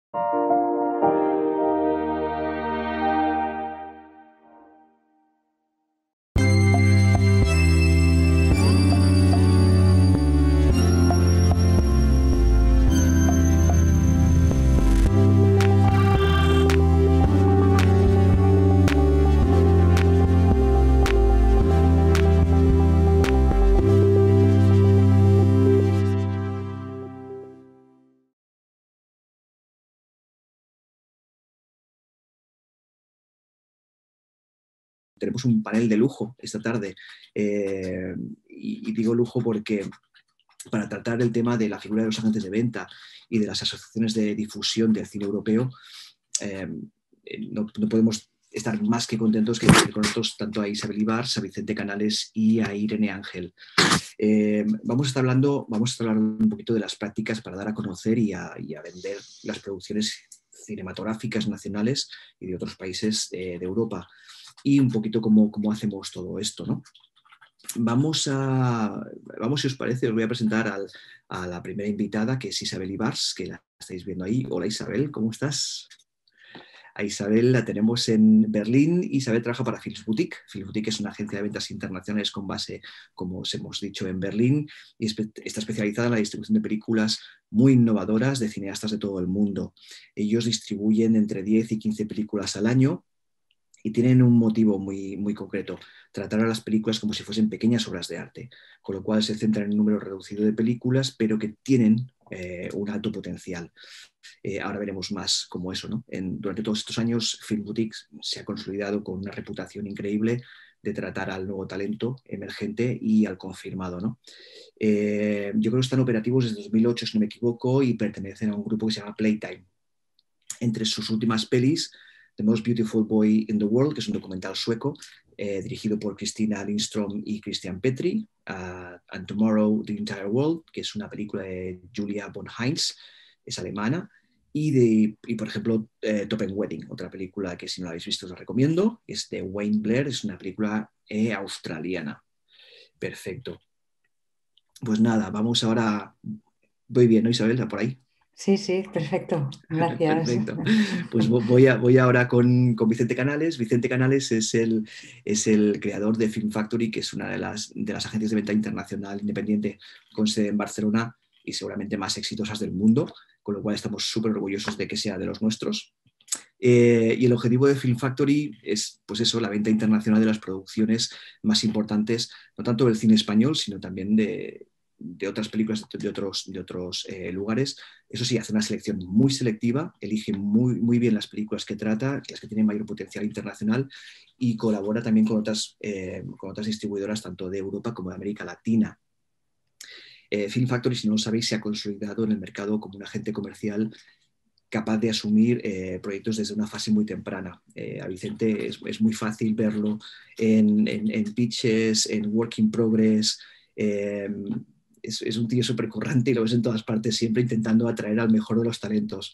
Tenemos un panel de lujo esta tarde y digo lujo porque para tratar el tema de la figura de los agentes de venta y de las asociaciones de difusión del cine europeo, no podemos estar más que contentos que con nosotros tanto a Isabel Ibars, a Vicente Canales y a Irene Ángel. Vamos a estar hablando un poquito de las prácticas para dar a conocer y a vender las producciones cinematográficas nacionales y de otros países de Europa, y un poquito cómo hacemos todo esto, ¿no? Vamos, si os parece, os voy a presentar a la primera invitada, que es Isabel Ibars, que la estáis viendo ahí. Hola Isabel, ¿cómo estás? A Isabel la tenemos en Berlín. Isabel trabaja para Films Boutique. Films Boutique es una agencia de ventas internacionales con base, como os hemos dicho, en Berlín, y está especializada en la distribución de películas muy innovadoras de cineastas de todo el mundo. Ellos distribuyen entre 10 y 15 películas al año y tienen un motivo muy, muy concreto: tratar a las películas como si fuesen pequeñas obras de arte, con lo cual se centran en un número reducido de películas, pero que tienen un alto potencial. Ahora veremos más como eso, ¿no? Durante todos estos años, Film Boutique se ha consolidado con una reputación increíble de tratar al nuevo talento emergente y al confirmado, ¿no? Yo creo que están operativos desde 2008, si no me equivoco, y pertenecen a un grupo que se llama Playtime. Entre sus últimas pelis, The Most Beautiful Boy in the World, que es un documental sueco dirigido por Christina Lindström y Christian Petri, And Tomorrow, The Entire World, que es una película de Julia von Heinz, es alemana, y por ejemplo, Top Wedding, otra película que si no la habéis visto os la recomiendo, es de Wayne Blair, es una película australiana. Perfecto. Pues nada, vamos ahora. Voy bien, ¿no, Isabel? ¿Por ahí? Sí, sí, perfecto. Gracias. Perfecto. Pues voy ahora con Vicente Canales. Vicente Canales es el creador de Film Factory, que es una de las agencias de venta internacional independiente con sede en Barcelona y seguramente más exitosas del mundo, con lo cual estamos súper orgullosos de que sea de los nuestros. Y el objetivo de Film Factory es, pues eso, la venta internacional de las producciones más importantes, no tanto del cine español, sino también de otras películas de otros lugares. Eso sí, hace una selección muy selectiva, elige muy, muy bien las películas que trata, las que tienen mayor potencial internacional, y colabora también con otras distribuidoras tanto de Europa como de América Latina. Film Factory, si no lo sabéis, se ha consolidado en el mercado como un agente comercial capaz de asumir proyectos desde una fase muy temprana. A Vicente es muy fácil verlo en pitches, en work in progress. Es un tío súper currante y lo ves en todas partes, siempre intentando atraer al mejor de los talentos.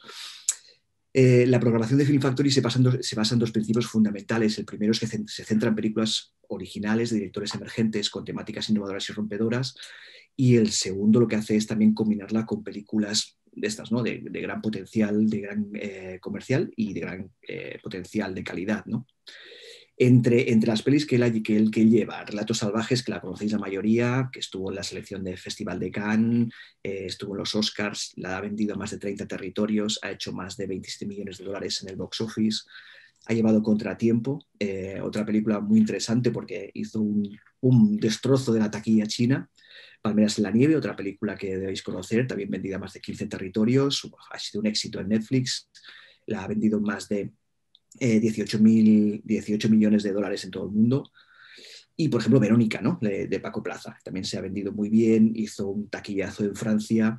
La programación de Film Factory se basa en dos principios fundamentales. El primero es que se centra en películas originales de directores emergentes con temáticas innovadoras y rompedoras. Y el segundo lo que hace es también combinarla con películas de estas, ¿no? de gran potencial, de gran comercial y de gran potencial de calidad, ¿no? Entre las pelis que él lleva, Relatos Salvajes, que la conocéis la mayoría, que estuvo en la selección del Festival de Cannes, estuvo en los Oscars, la ha vendido a más de 30 territorios, ha hecho más de 27 millones de dólares en el box office. Ha llevado Contratiempo, otra película muy interesante porque hizo un destrozo de la taquilla china. Palmeras en la nieve, otra película que debéis conocer, también vendida a más de 15 territorios, ha sido un éxito en Netflix, la ha vendido más de 18 millones de dólares en todo el mundo. Y, por ejemplo, Verónica, ¿no? de Paco Plaza, también se ha vendido muy bien, hizo un taquillazo en Francia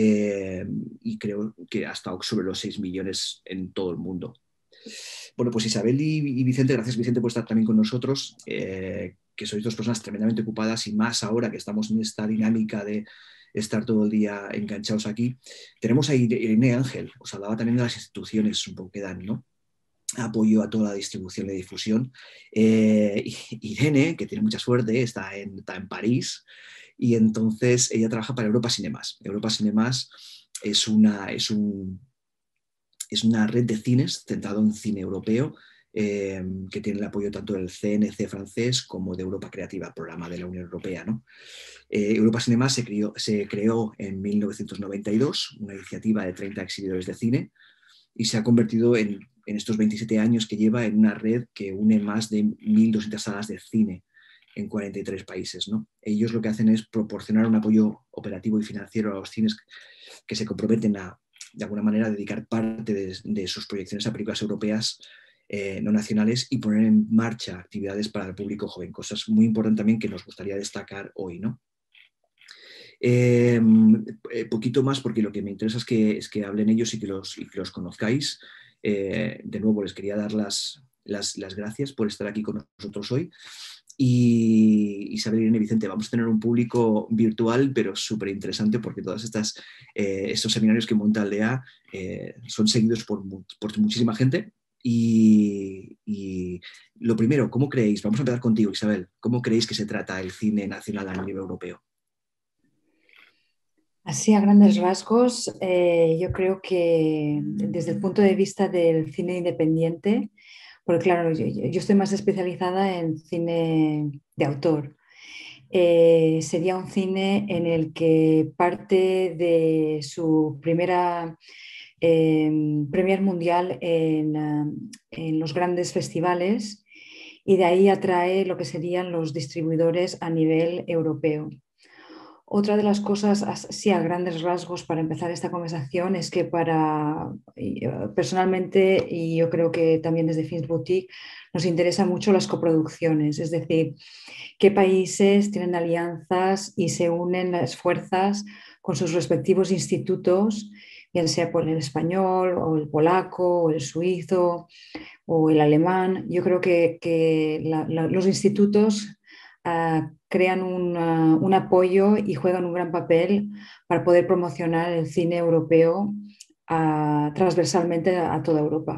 y creo que ha estado sobre los 6 millones en todo el mundo. Bueno, pues Isabel y Vicente, gracias Vicente por estar también con nosotros, que sois dos personas tremendamente ocupadas y más ahora que estamos en esta dinámica de estar todo el día enganchados aquí. Tenemos a Irene Ángel, os hablaba también de las instituciones un poco que dan, ¿no? Apoyo a toda la distribución y difusión. Irene, que tiene mucha suerte, está en París, y entonces ella trabaja para Europa Cinemas. Europa Cinemas es un Es una red de cines centrado en cine europeo, que tiene el apoyo tanto del CNC francés como de Europa Creativa, programa de la Unión Europea, ¿no? Europa Cinema se creó en 1992, una iniciativa de 30 exhibidores de cine, y se ha convertido en estos 27 años que lleva en una red que une más de 1.200 salas de cine en 43 países, ¿no? Ellos lo que hacen es proporcionar un apoyo operativo y financiero a los cines que se comprometen a, de alguna manera, dedicar parte de sus proyecciones a películas europeas no nacionales y poner en marcha actividades para el público joven, cosas muy importantes también que nos gustaría destacar hoy, ¿no? Poquito más, porque lo que me interesa es que hablen ellos y que los conozcáis. De nuevo, les quería dar las gracias por estar aquí con nosotros hoy. Y Isabel, Irene, Vicente, vamos a tener un público virtual, pero súper interesante, porque todos estos seminarios que monta Aldea son seguidos por muchísima gente. Y lo primero, ¿cómo creéis? Vamos a empezar contigo, Isabel. ¿Cómo creéis que se trata el cine nacional a nivel europeo? Así, a grandes rasgos, yo creo que desde el punto de vista del cine independiente, porque claro, yo estoy más especializada en cine de autor. Sería un cine en el que parte de su premier mundial en los grandes festivales y de ahí atrae lo que serían los distribuidores a nivel europeo. Otra de las cosas, así a grandes rasgos, para empezar esta conversación, es que personalmente, y yo creo que también desde Films Boutique, nos interesan mucho las coproducciones, es decir, qué países tienen alianzas y se unen las fuerzas con sus respectivos institutos, bien sea por el español o el polaco o el suizo o el alemán. Yo creo que los institutos crean un apoyo y juegan un gran papel para poder promocionar el cine europeo transversalmente a toda Europa.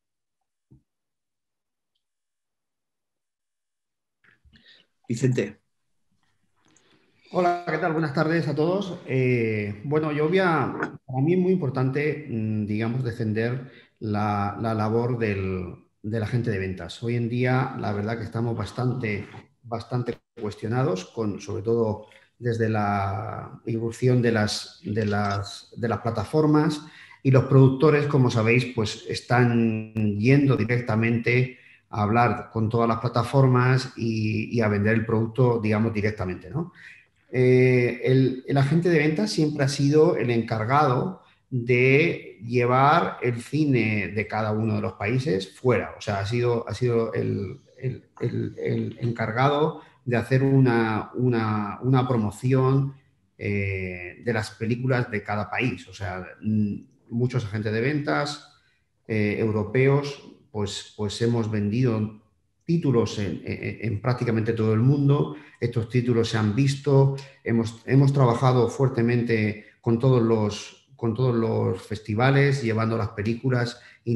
Vicente. Hola, ¿qué tal? Buenas tardes a todos. Bueno, para mí es muy importante, digamos, defender la labor del agente de ventas. Hoy en día, la verdad que estamos bastante cuestionados, sobre todo desde la irrupción de las plataformas, y los productores, como sabéis, pues están yendo directamente a hablar con todas las plataformas y a vender el producto, digamos, directamente, ¿no? El agente de ventas siempre ha sido el encargado de llevar el cine de cada uno de los países fuera. O sea, ha sido el encargado de hacer una promoción de las películas de cada país. O sea, muchos agentes de ventas europeos pues hemos vendido títulos en prácticamente todo el mundo. Estos títulos se han visto, hemos trabajado fuertemente con todos los festivales, llevando las películas,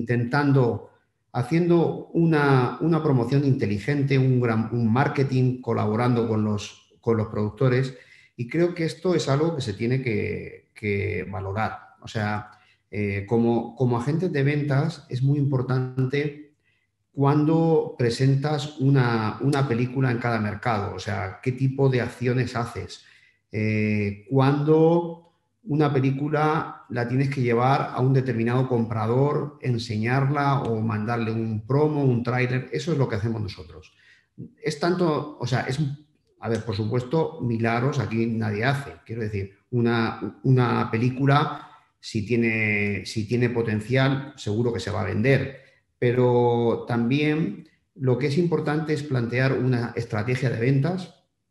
haciendo una promoción inteligente, un marketing, colaborando con los productores, y creo que esto es algo que se tiene que valorar. O sea, como agentes de ventas es muy importante cuando presentas una película en cada mercado, o sea, qué tipo de acciones haces. Cuando una película la tienes que llevar a un determinado comprador, enseñarla o mandarle un promo, un tráiler, eso es lo que hacemos nosotros. Es tanto, o sea, a ver, por supuesto, milagros aquí nadie hace. Quiero decir, una película, si tiene potencial, seguro que se va a vender. Pero también lo que es importante es plantear una estrategia de ventas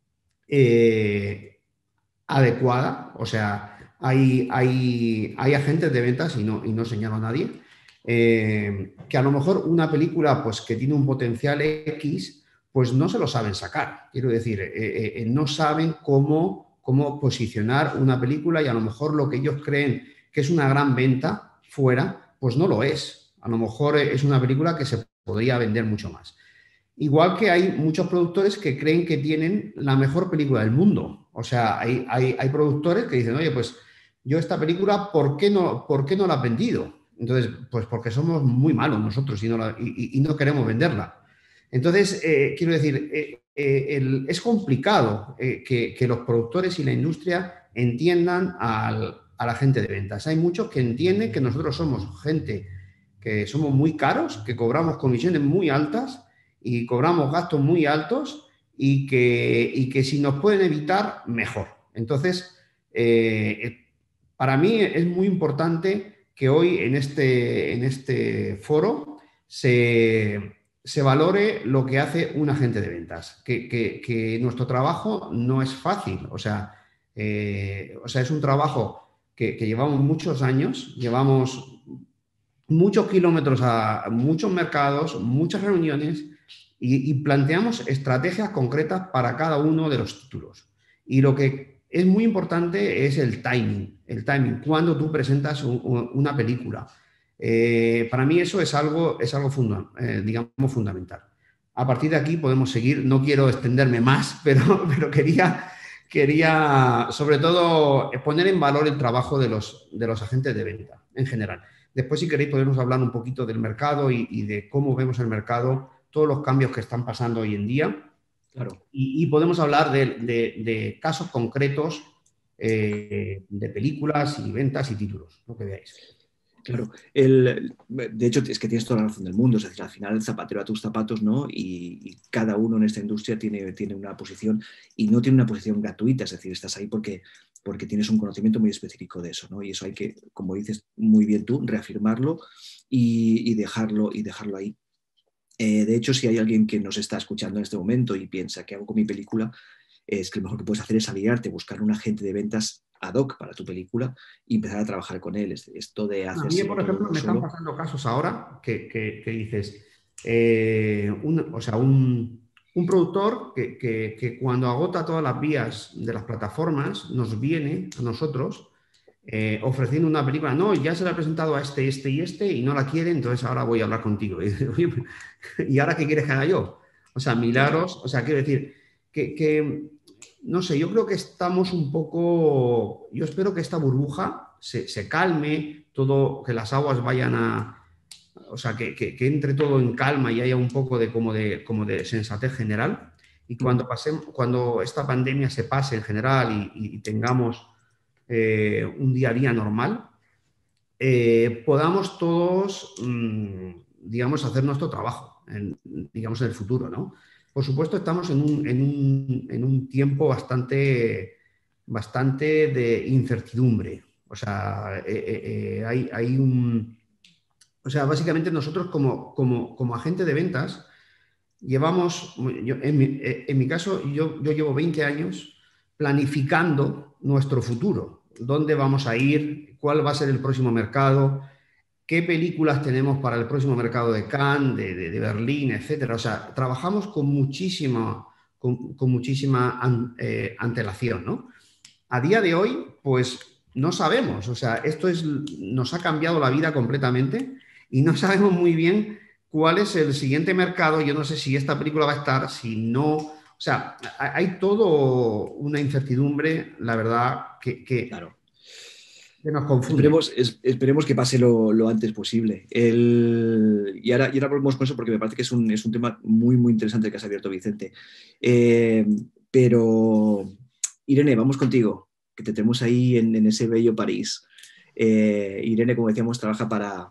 adecuada. O sea, hay agentes de ventas, y no señalo a nadie, que a lo mejor una película pues, que tiene un potencial X, pues no se lo saben sacar. Quiero decir, no saben cómo posicionar una película, y a lo mejor lo que ellos creen que es una gran venta fuera, pues no lo es. A lo mejor es una película que se podría vender mucho más. Igual que hay muchos productores que creen que tienen la mejor película del mundo. O sea, hay productores que dicen, oye, pues yo esta película, ¿por qué no la has vendido? Entonces, pues porque somos muy malos nosotros y no queremos venderla. Entonces, quiero decir, es complicado que los productores y la industria entiendan a la gente de ventas. Hay muchos que entienden que nosotros somos gente que somos muy caros, que cobramos comisiones muy altas y cobramos gastos muy altos y que si nos pueden evitar, mejor. Entonces, para mí es muy importante que hoy en este foro se valore lo que hace un agente de ventas, que nuestro trabajo no es fácil, o sea, es un trabajo que llevamos muchos años, llevamos muchos kilómetros a muchos mercados, muchas reuniones y planteamos estrategias concretas para cada uno de los títulos. Y lo que es muy importante es el timing, cuando tú presentas una película. Para mí eso es algo digamos, fundamental. A partir de aquí podemos seguir, no quiero extenderme más, pero quería sobre todo poner en valor el trabajo de los agentes de venta en general. Después, si queréis, podemos hablar un poquito del mercado y de cómo vemos el mercado, todos los cambios que están pasando hoy en día. Claro. Y podemos hablar de casos concretos de películas y ventas y títulos, lo que veáis. Claro, de hecho es que tienes toda la razón del mundo, es decir, al final el zapatero a tus zapatos, ¿no? Y cada uno en esta industria tiene una posición y no tiene una posición gratuita, es decir, estás ahí porque tienes un conocimiento muy específico de eso, ¿no? Y eso hay que, como dices muy bien tú, reafirmarlo y dejarlo ahí. De hecho, si hay alguien que nos está escuchando en este momento y piensa, ¿qué hago con mi película? Es que lo mejor que puedes hacer es aliarte, buscar un agente de ventas ad hoc para tu película y empezar a trabajar con él. Esto de A mí, hacérselo por ejemplo, todo me están solo. pasando casos ahora que dices, un productor que cuando agota todas las vías de las plataformas nos viene a nosotros ofreciendo una película, no, ya se la he presentado a este y no la quiere, entonces ahora voy a hablar contigo. Y dices, oye, ¿y ahora qué quieres que haga yo? O sea, milagros, o sea, quiero decir no sé, yo creo que estamos un poco, yo espero que esta burbuja se calme, todo, que las aguas vayan o sea, que entre todo en calma y haya un poco como de sensatez general. Y cuando esta pandemia se pase en general y tengamos un día a día normal, podamos todos, digamos, hacer nuestro trabajo, digamos, en el futuro, ¿no? Por supuesto, estamos en un tiempo bastante de incertidumbre. O sea, hay un... O sea, básicamente nosotros como agente de ventas llevamos, en mi caso, yo llevo 20 años planificando nuestro futuro. ¿Dónde vamos a ir? ¿Cuál va a ser el próximo mercado? ¿Qué películas tenemos para el próximo mercado de Cannes, de Berlín, etcétera? O sea, trabajamos con muchísima antelación, ¿no? A día de hoy, pues no sabemos. O sea, nos ha cambiado la vida completamente y no sabemos muy bien cuál es el siguiente mercado. Yo no sé si esta película va a estar, si no. O sea, hay todo una incertidumbre, la verdad, Claro. que nos confunde. Esperemos que pase lo antes posible. Y ahora volvemos con eso porque me parece que es un tema muy, muy interesante el que has abierto, Vicente. Pero, Irene, vamos contigo, que te tenemos ahí en ese bello París. Irene, como decíamos, trabaja para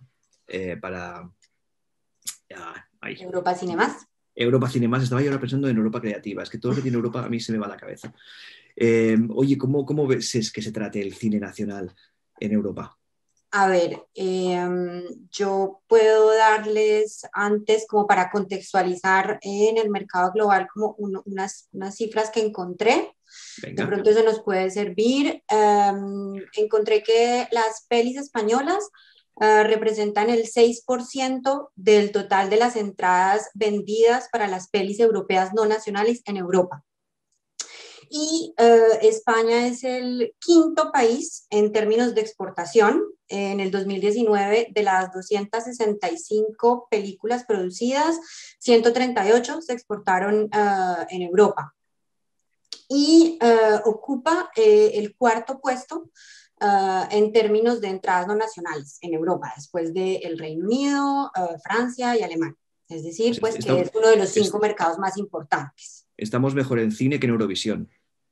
Europa Cinemas. Europa Cinemas. Estaba yo ahora pensando en Europa Creativa. Es que todo lo que tiene Europa a mí se me va a la cabeza. Oye, ¿cómo ves que se trate el cine nacional en Europa? A ver, yo puedo darles antes, como para contextualizar en el mercado global, como unas cifras que encontré. Venga. De pronto eso nos puede servir. Encontré que las pelis españolas representan el 6% del total de las entradas vendidas para las pelis europeas no nacionales en Europa. Y España es el quinto país en términos de exportación. En el 2019, de las 265 películas producidas, 138 se exportaron en Europa. Y ocupa el cuarto puesto en términos de entradas no nacionales en Europa, después del Reino Unido, Francia y Alemania. Es decir, pues que es uno de los 5 mercados más importantes. Estamos mejor en cine que en Eurovisión.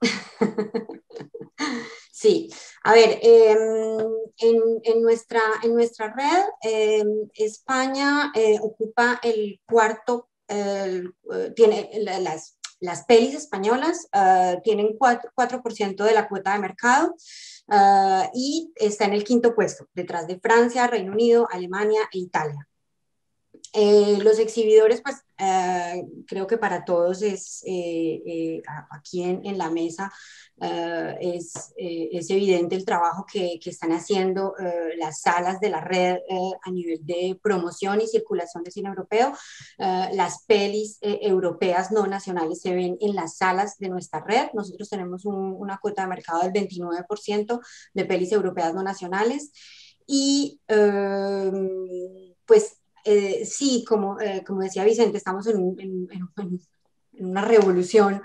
Sí, a ver, en nuestra red, España ocupa el cuarto, tiene las pelis españolas tienen 4% de la cuota de mercado y está en el 5º puesto, detrás de Francia, Reino Unido, Alemania e Italia. Los exhibidores, pues creo que para todos es aquí en la mesa es evidente el trabajo que están haciendo las salas de la red a nivel de promoción y circulación de cine europeo. Las pelis europeas no nacionales se ven en las salas de nuestra red. Nosotros tenemos una cuota de mercado del 29% de pelis europeas no nacionales y pues sí, como decía Vicente, estamos en una revolución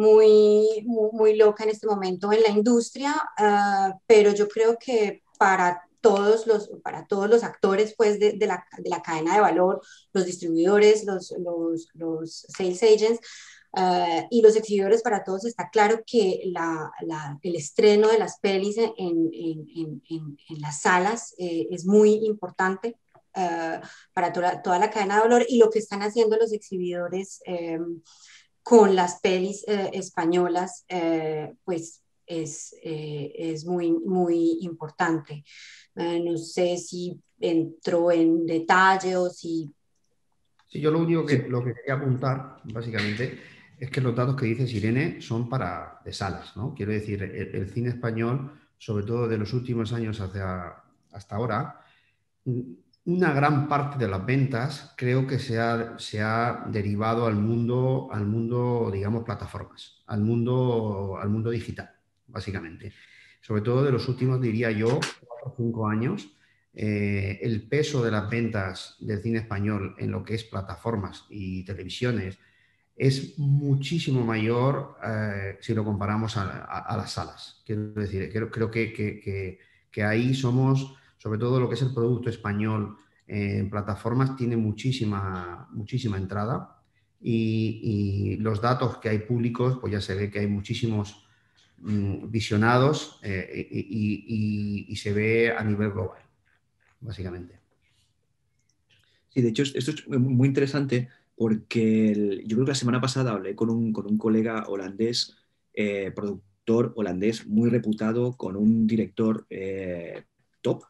muy loca en este momento en la industria, pero yo creo que para todos los actores pues, de la cadena de valor, los distribuidores, los sales agents, y los exhibidores, para todos está claro que el estreno de las pelis en las salas es muy importante. Para toda la cadena de valor, y lo que están haciendo los exhibidores con las pelis españolas pues es muy importante. No sé si entró en detalle o si... Sí, yo lo único lo que quería apuntar básicamente es que los datos que dices, Irene, son de salas, ¿no? Quiero decir, el cine español, sobre todo de los últimos años hasta ahora, una gran parte de las ventas creo que se ha derivado al mundo, digamos, plataformas, al mundo digital, básicamente. Sobre todo de los últimos, diría yo, 4 o 5 años, el peso de las ventas del cine español en lo que es plataformas y televisiones es muchísimo mayor si lo comparamos a las salas. Quiero decir, creo que ahí somos... Sobre todo lo que es el producto español en plataformas tiene muchísima entrada y los datos que hay públicos, pues ya se ve que hay muchísimos visionados y se ve a nivel global, básicamente. Sí, de hecho, esto es muy interesante porque yo creo que la semana pasada hablé con un colega holandés, productor holandés muy reputado, con un director top,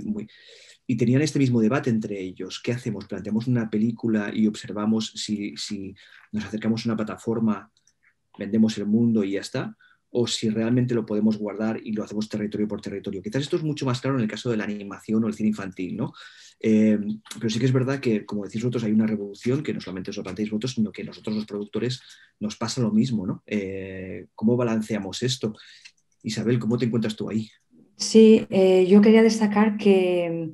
y tenían este mismo debate entre ellos. ¿Qué hacemos? ¿Planteamos una película y observamos si nos acercamos a una plataforma, vendemos el mundo y ya está? ¿O si realmente lo podemos guardar y lo hacemos territorio por territorio? Quizás esto es mucho más claro en el caso de la animación o el cine infantil, ¿no? Pero sí que es verdad que, como decís vosotros, hay una revolución que no solamente os lo planteáis vosotros, sino que nosotros los productores nos pasa lo mismo, ¿no? ¿Cómo balanceamos esto? Isabel, ¿cómo te encuentras tú ahí? Sí, yo quería destacar que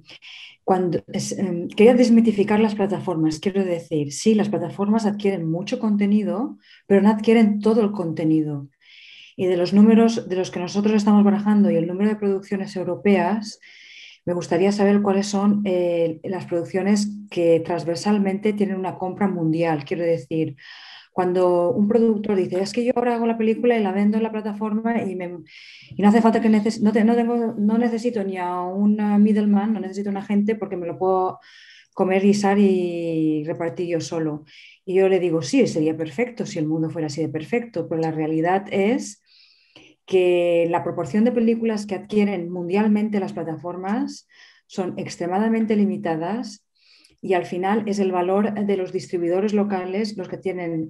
quería desmitificar las plataformas. Quiero decir, sí, las plataformas adquieren mucho contenido, pero no adquieren todo el contenido. Y de los números de los que nosotros estamos barajando y el número de producciones europeas, me gustaría saber cuáles son las producciones que transversalmente tienen una compra mundial. Quiero decir, cuando un productor dice, es que yo ahora hago la película y la vendo en la plataforma y no hace falta que no necesito ni a un middleman, no necesito un agente porque me lo puedo comer, guisar y repartir yo solo. Y yo le digo, sí, sería perfecto si el mundo fuera así de perfecto, pero la realidad es que la proporción de películas que adquieren mundialmente las plataformas son extremadamente limitadas y al final es el valor de los distribuidores locales los que tienen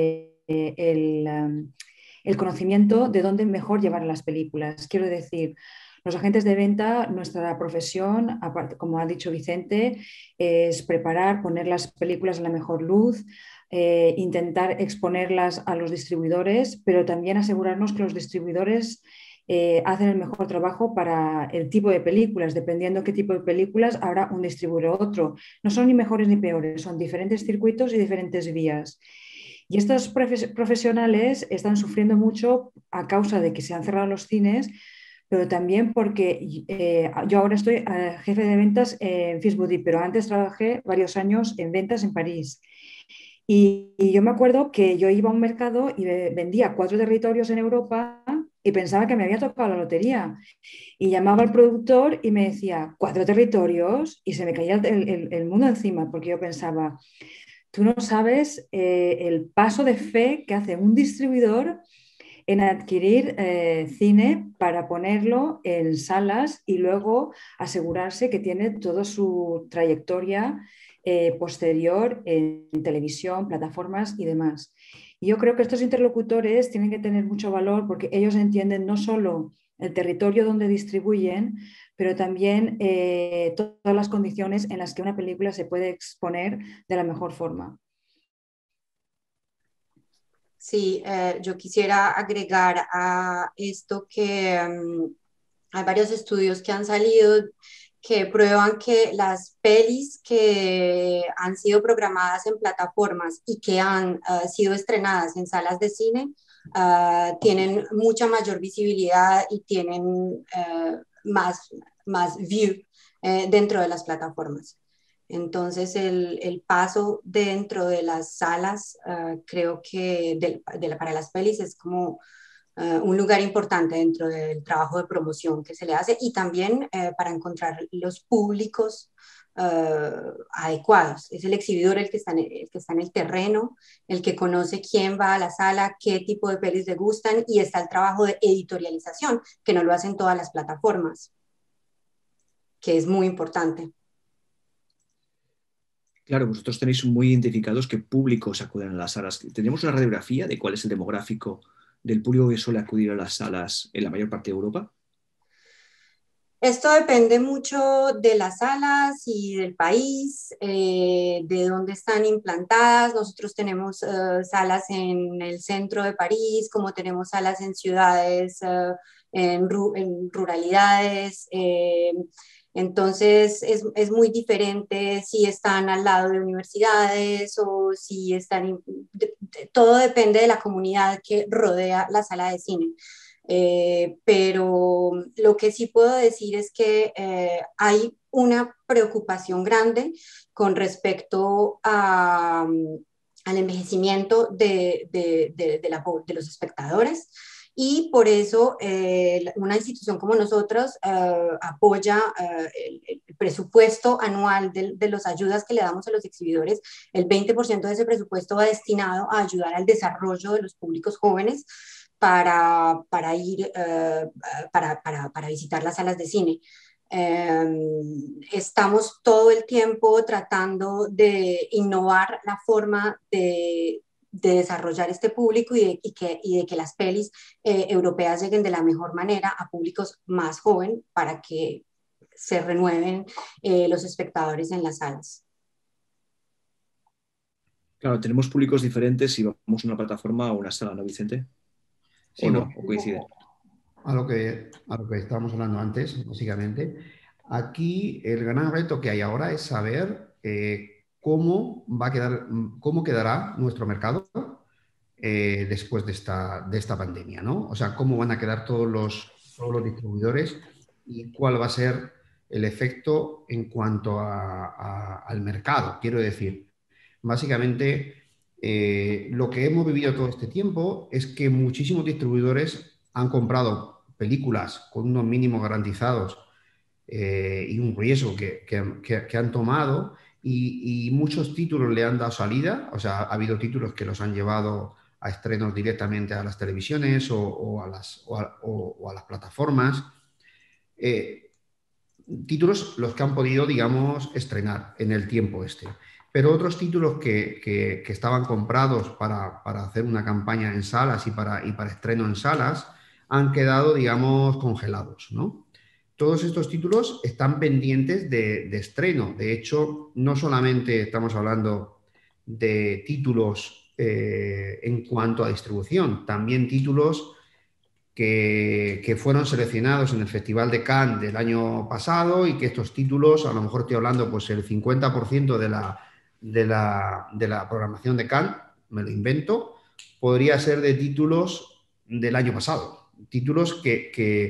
el conocimiento de dónde mejor llevar las películas. Quiero decir, los agentes de venta, nuestra profesión, aparte, como ha dicho Vicente, es preparar, poner las películas en la mejor luz, intentar exponerlas a los distribuidores, pero también asegurarnos que los distribuidores hacen el mejor trabajo para el tipo de películas. Dependiendo qué tipo de películas, habrá un distribuidor u otro. No son ni mejores ni peores, son diferentes circuitos y diferentes vías. Y estos profesionales están sufriendo mucho a causa de que se han cerrado los cines, pero también porque yo ahora estoy jefe de ventas en Fist Boutique, pero antes trabajé varios años en ventas en París. Y yo me acuerdo que yo iba a un mercado y vendía 4 territorios en Europa y pensaba que me había tocado la lotería. Y llamaba al productor y me decía, 4 territorios, y se me caía el mundo encima, porque yo pensaba, tú no sabes el paso de fe que hace un distribuidor en adquirir cine para ponerlo en salas y luego asegurarse que tiene toda su trayectoria posterior en televisión, plataformas y demás. Y yo creo que estos interlocutores tienen que tener mucho valor porque ellos entienden no solo el territorio donde distribuyen, pero también todas las condiciones en las que una película se puede exponer de la mejor forma. Sí, yo quisiera agregar a esto que hay varios estudios que han salido que prueban que las pelis que han sido programadas en plataformas y que han sido estrenadas en salas de cine tienen mucha mayor visibilidad y tienen más view dentro de las plataformas. Entonces, el paso dentro de las salas, creo que para las pelis es como un lugar importante dentro del trabajo de promoción que se le hace y también para encontrar los públicos adecuados. Es el exhibidor el que está en el terreno, el que conoce quién va a la sala, qué tipo de pelis le gustan y está el trabajo de editorialización, que no lo hacen todas las plataformas, que es muy importante. Claro, vosotros tenéis muy identificados qué públicos acuden a las salas. ¿Tenemos una radiografía de cuál es el demográfico del público que suele acudir a las salas en la mayor parte de Europa? Esto depende mucho de las salas y del país, de dónde están implantadas. Nosotros tenemos salas en el centro de París, como tenemos salas en ciudades, en ruralidades. Entonces es muy diferente si están al lado de universidades o si están... todo depende de la comunidad que rodea la sala de cine. Pero lo que sí puedo decir es que hay una preocupación grande con respecto al envejecimiento de los espectadores y por eso una institución como nosotros apoya el presupuesto anual de las ayudas que le damos a los exhibidores. El 20% de ese presupuesto va destinado a ayudar al desarrollo de los públicos jóvenes para ir, para visitar las salas de cine. Estamos todo el tiempo tratando de innovar la forma de desarrollar este público y de que las pelis europeas lleguen de la mejor manera a públicos más jóvenes para que se renueven los espectadores en las salas. Claro, tenemos públicos diferentes si vamos a una plataforma o una sala, ¿no, Vicente? Sí, ¿O no? ¿O coincide? a lo que estábamos hablando antes, básicamente. Aquí el gran reto que hay ahora es saber cómo quedará nuestro mercado después de esta pandemia, ¿no? O sea, cómo van a quedar todos los distribuidores y cuál va a ser el efecto en cuanto al mercado. Quiero decir, básicamente, lo que hemos vivido todo este tiempo es que muchísimos distribuidores han comprado películas con unos mínimos garantizados y un riesgo que han tomado y muchos títulos le han dado salida. O sea, ha habido títulos que los han llevado a estrenos directamente a las televisiones o a las plataformas. Títulos los que han podido, digamos, estrenar en el tiempo este. Pero otros títulos que estaban comprados para hacer una campaña en salas y para estreno en salas han quedado, digamos, congelados, ¿no? Todos estos títulos están pendientes de estreno. De hecho, no solamente estamos hablando de títulos en cuanto a distribución, también títulos que fueron seleccionados en el Festival de Cannes del año pasado y que estos títulos, a lo mejor estoy hablando, pues el 50% de la programación de Cannes, me lo invento, podría ser de títulos del año pasado. Títulos que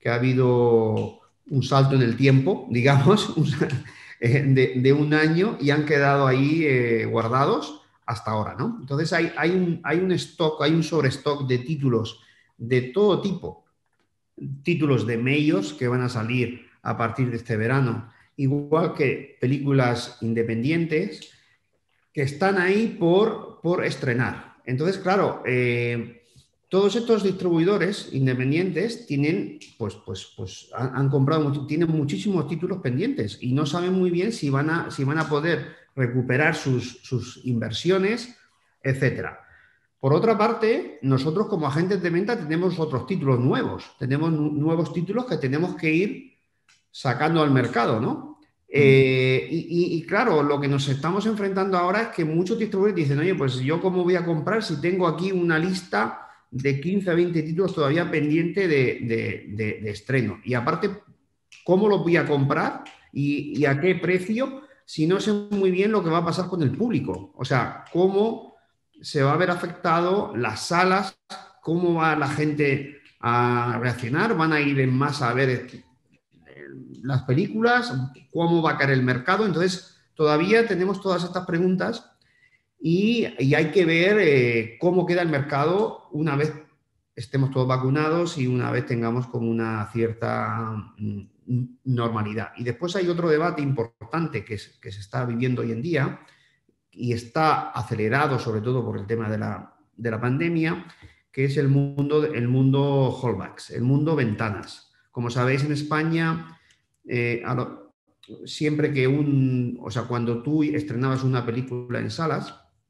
que ha habido un salto en el tiempo, digamos, de un año y han quedado ahí guardados hasta ahora, ¿no? Entonces hay un sobrestock de títulos de todo tipo, títulos de medios que van a salir a partir de este verano, igual que películas independientes que están ahí por estrenar. Entonces, claro, todos estos distribuidores independientes tienen, han comprado, tienen muchísimos títulos pendientes y no saben muy bien si van a poder recuperar sus inversiones, etcétera. Por otra parte, nosotros como agentes de venta tenemos otros títulos nuevos, tenemos nuevos títulos que tenemos que ir sacando al mercado, ¿no? Y claro, lo que nos estamos enfrentando ahora es que muchos distribuidores dicen, oye, pues yo cómo voy a comprar si tengo aquí una lista de 15 a 20 títulos todavía pendiente de estreno. Y aparte, ¿cómo los voy a comprar y a qué precio si no sé muy bien lo que va a pasar con el público? O sea, ¿cómo se va a ver afectado las salas? ¿Cómo va la gente a reaccionar? ¿Van a ir en masa a ver las películas? ¿Cómo va a caer el mercado? Entonces, todavía tenemos todas estas preguntas y hay que ver cómo queda el mercado una vez estemos todos vacunados y una vez tengamos como una cierta normalidad. Y después hay otro debate importante que se está viviendo hoy en día y está acelerado sobre todo por el tema de la pandemia, que es el mundo hallbacks, el mundo ventanas. Como sabéis, en España, siempre que cuando tú estrenabas una película en salas,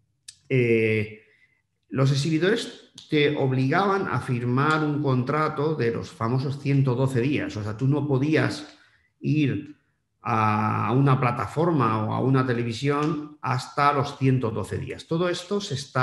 los exhibidores te obligaban a firmar un contrato de los famosos 112 días. O sea, tú no podías ir a una plataforma o a una televisión hasta los 112 días. Todo esto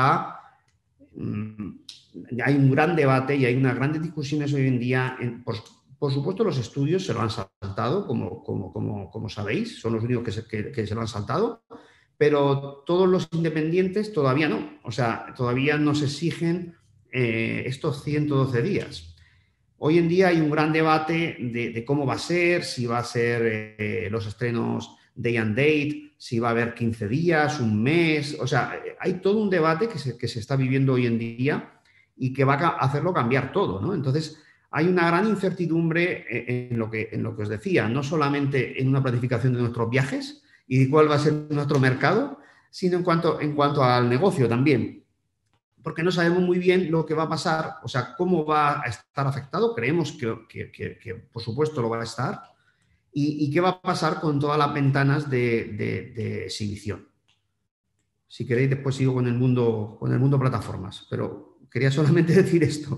hay un gran debate y hay unas grandes discusiones hoy en día. Por supuesto, los estudios se lo han saltado, como sabéis, son los únicos que se lo han saltado, pero todos los independientes todavía no. O sea, todavía nos exigen estos 112 días. Hoy en día hay un gran debate de cómo va a ser, si va a ser los estrenos day and date, si va a haber 15 días, un mes. O sea, hay todo un debate que se está viviendo hoy en día y que va a hacerlo cambiar todo, ¿no? Entonces, hay una gran incertidumbre en lo que os decía, no solamente en una planificación de nuestros viajes y de cuál va a ser nuestro mercado, sino en cuanto al negocio también. Porque no sabemos muy bien lo que va a pasar, o sea, cómo va a estar afectado. Creemos que por supuesto, lo va a estar. ¿Y qué va a pasar con todas las ventanas de exhibición? Si queréis, después sigo con el mundo plataformas, pero quería solamente decir esto.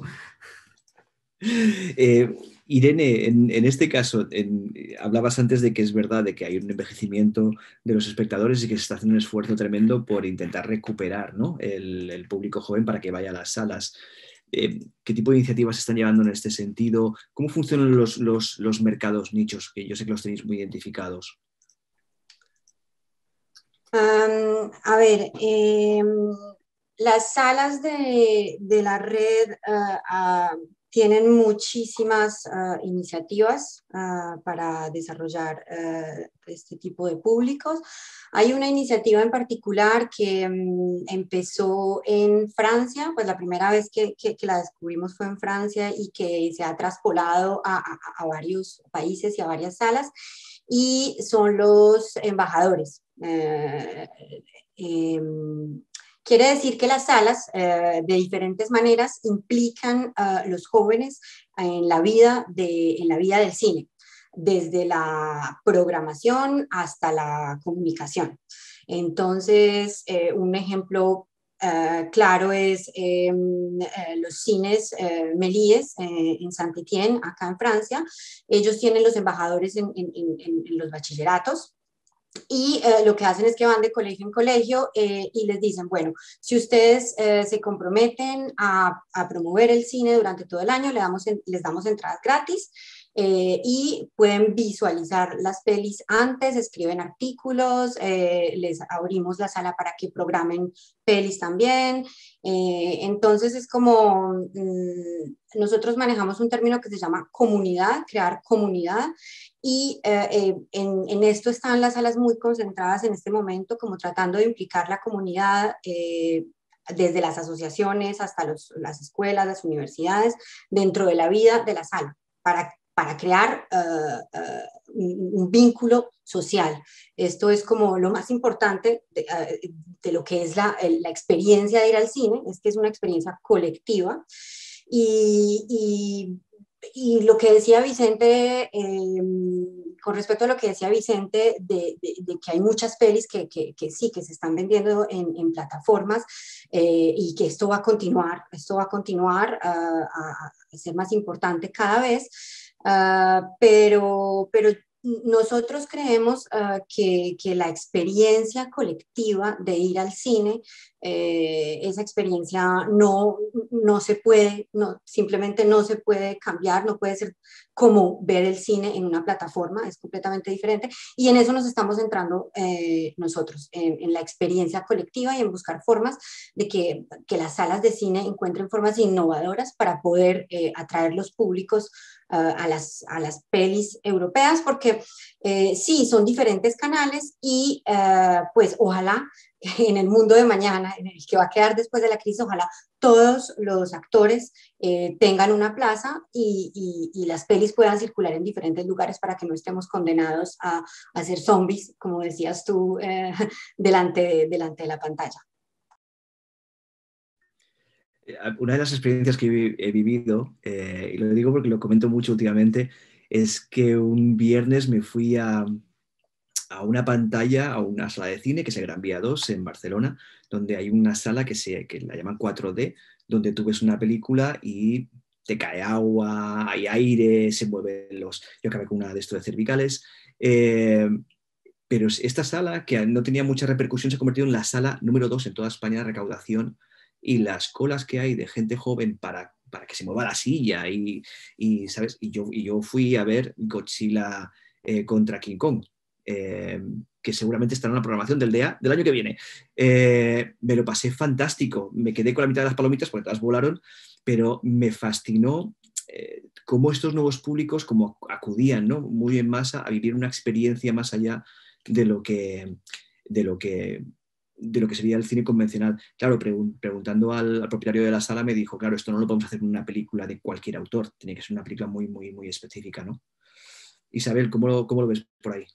Irene, en este caso, hablabas antes de que es verdad de que hay un envejecimiento de los espectadores y que se está haciendo un esfuerzo tremendo por intentar recuperar, ¿no?, el público joven para que vaya a las salas. ¿Qué tipo de iniciativas se están llevando en este sentido? ¿Cómo funcionan los mercados nichos? Que yo sé que los tenéis muy identificados. A ver, las salas de la red tienen muchísimas iniciativas para desarrollar este tipo de públicos. Hay una iniciativa en particular que empezó en Francia, pues la primera vez que la descubrimos fue en Francia y que se ha traspolado a varios países y a varias salas, y son los embajadores. Quiere decir que las salas, de diferentes maneras, implican a los jóvenes en la vida del cine, desde la programación hasta la comunicación. Entonces, un ejemplo claro es los cines Méliès en Saint-Étienne, acá en Francia. Ellos tienen los embajadores en los bachilleratos. Y lo que hacen es que van de colegio en colegio y les dicen, bueno, si ustedes se comprometen a promover el cine durante todo el año, les damos entradas gratis y pueden visualizar las pelis antes, escriben artículos, les abrimos la sala para que programen pelis también. Entonces es como, nosotros manejamos un término que se llama comunidad, crear comunidad, y en esto están las salas muy concentradas en este momento, como tratando de implicar la comunidad, desde las asociaciones hasta las escuelas, las universidades, dentro de la vida de la sala, para crear un vínculo social. Esto es como lo más importante de lo que es la experiencia de ir al cine, es que es una experiencia colectiva. Y lo que decía Vicente, con respecto a lo que decía Vicente, de que hay muchas pelis que sí, que se están vendiendo en plataformas, y que esto va a continuar a ser más importante cada vez, pero nosotros creemos que la experiencia colectiva de ir al cine, esa experiencia no se puede, simplemente no se puede cambiar, no puede ser como ver el cine en una plataforma, es completamente diferente, y en eso nos estamos centrando nosotros, en la experiencia colectiva y en buscar formas de que las salas de cine encuentren formas innovadoras para poder atraer los públicos a las pelis europeas, porque sí, son diferentes canales y pues ojalá en el mundo de mañana, en el que va a quedar después de la crisis, ojalá todos los actores tengan una plaza y las pelis puedan circular en diferentes lugares para que no estemos condenados a ser zombies, como decías tú, delante de la pantalla. Una de las experiencias que he vivido, y lo digo porque lo comento mucho últimamente, es que un viernes me fui a una pantalla, a una sala de cine, que es el Gran Vía 2 en Barcelona, donde hay una sala que la llaman 4D, donde tú ves una película y te cae agua, hay aire, se mueven los... Yo acabé con una de estos de cervicales. Pero esta sala, que no tenía mucha repercusión, se ha convertido en la sala número 2 en toda España de recaudación, y las colas que hay de gente joven para que se mueva la silla ¿sabes? Y yo fui a ver Godzilla contra King Kong, que seguramente estará en la programación del año que viene. Me lo pasé fantástico, me quedé con la mitad de las palomitas porque todas volaron, pero me fascinó cómo estos nuevos públicos como acudían, ¿no? Muy en masa a vivir una experiencia más allá de lo que sería el cine convencional. Claro, preguntando al propietario de la sala me dijo, claro, esto no lo podemos hacer en una película de cualquier autor, tiene que ser una película muy, muy, muy específica, ¿no? Isabel, ¿cómo lo ves por ahí?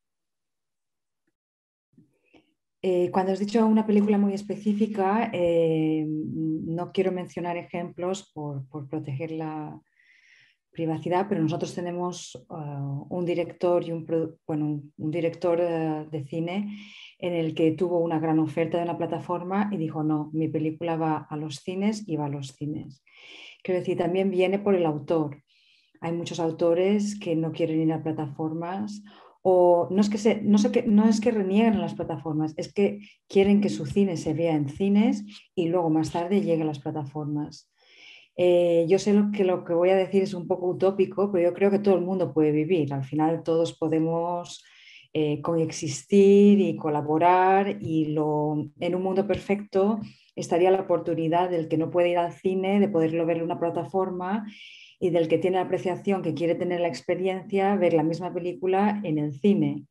Cuando has dicho una película muy específica, no quiero mencionar ejemplos por proteger la privacidad, pero nosotros tenemos un director un director de cine en el que tuvo una gran oferta de una plataforma y dijo, no, mi película va a los cines y va a los cines. Quiero decir, también viene por el autor. Hay muchos autores que no quieren ir a plataformas, o no es que renieguen a las plataformas, es que quieren que su cine se vea en cines y luego más tarde llegue a las plataformas. Yo sé lo que voy a decir es un poco utópico, pero yo creo que todo el mundo puede vivir. Al final todos podemos coexistir y colaborar, y en un mundo perfecto estaría la oportunidad del que no puede ir al cine de poderlo ver en una plataforma, y del que tiene la apreciación, que quiere tener la experiencia, ver la misma película en el cine.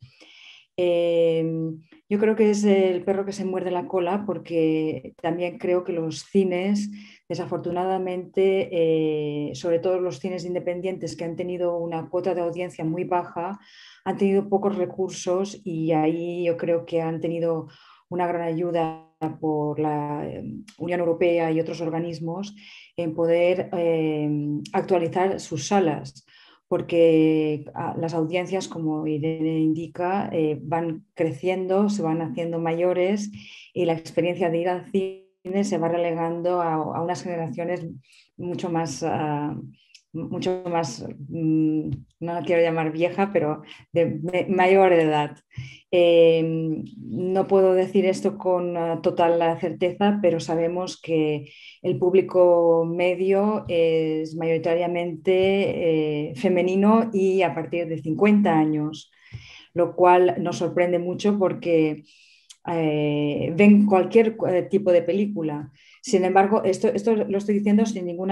Yo creo que es el perro que se muerde la cola, porque también creo que los cines, desafortunadamente, sobre todo los cines independientes, que han tenido una cuota de audiencia muy baja, han tenido pocos recursos, y ahí yo creo que han tenido una gran ayuda por la Unión Europea y otros organismos en poder actualizar sus salas, porque las audiencias, como Irene indica, van creciendo, se van haciendo mayores, y la experiencia de ir al cine se va relegando a unas generaciones mucho más mucho más, no la quiero llamar vieja, pero de mayor edad. No puedo decir esto con total certeza, pero sabemos que el público medio es mayoritariamente femenino y a partir de 50 años, lo cual nos sorprende mucho porque ven cualquier tipo de película. Sin embargo, esto lo estoy diciendo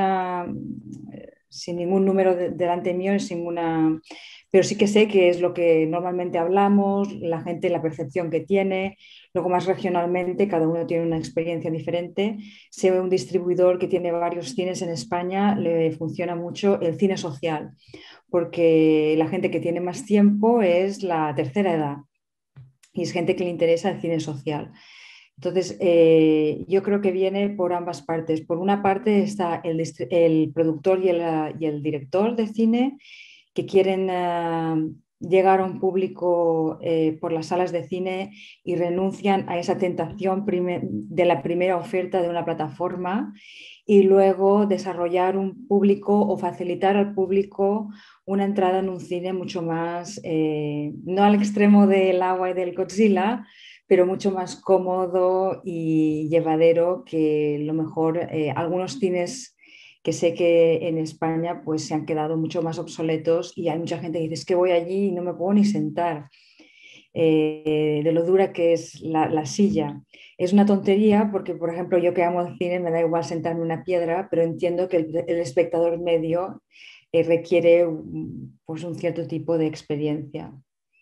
sin ningún número delante mío, pero sí que sé que es lo que normalmente hablamos, la gente, la percepción que tiene. Luego, más regionalmente, cada uno tiene una experiencia diferente. Si un distribuidor que tiene varios cines en España, le funciona mucho el cine social, porque la gente que tiene más tiempo es la tercera edad y es gente que le interesa el cine social. Entonces, yo creo que viene por ambas partes. Por una parte está el productor y el director de cine que quieren llegar a un público por las salas de cine y renuncian a esa tentación de la primera oferta de una plataforma y luego desarrollar un público o facilitar al público una entrada en un cine mucho más, no al extremo del agua y del Godzilla, pero mucho más cómodo y llevadero que lo mejor algunos cines que sé que en España pues se han quedado mucho más obsoletos y hay mucha gente que dice es que voy allí y no me puedo ni sentar de lo dura que es la silla. Es una tontería porque, por ejemplo, yo que amo el cine me da igual sentarme en una piedra, pero entiendo que el espectador medio requiere pues, un cierto tipo de experiencia.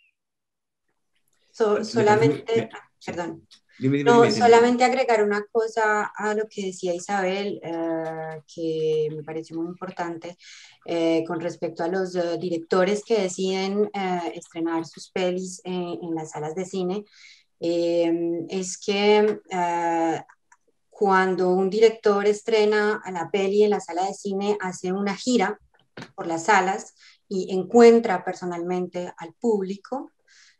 Solamente, Sí. perdón. Dime. Solamente agregar una cosa a lo que decía Isabel, que me pareció muy importante, con respecto a los directores que deciden estrenar sus pelis en las salas de cine. Es que cuando un director estrena a la peli en la sala de cine, hace una gira por las salas y encuentra personalmente al público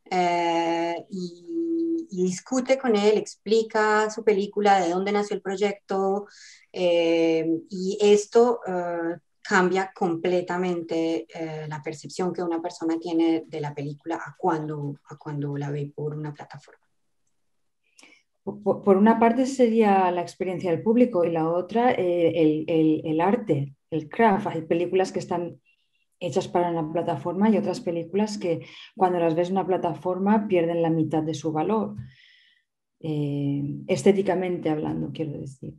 y discute con él, explica su película, de dónde nació el proyecto, y esto cambia completamente la percepción que una persona tiene de la película a cuando la ve por una plataforma. Por una parte sería la experiencia del público y la otra el arte, el craft. Hay películas que están hechas para una plataforma y otras películas que cuando las ves en una plataforma pierden la mitad de su valor, estéticamente hablando, quiero decir.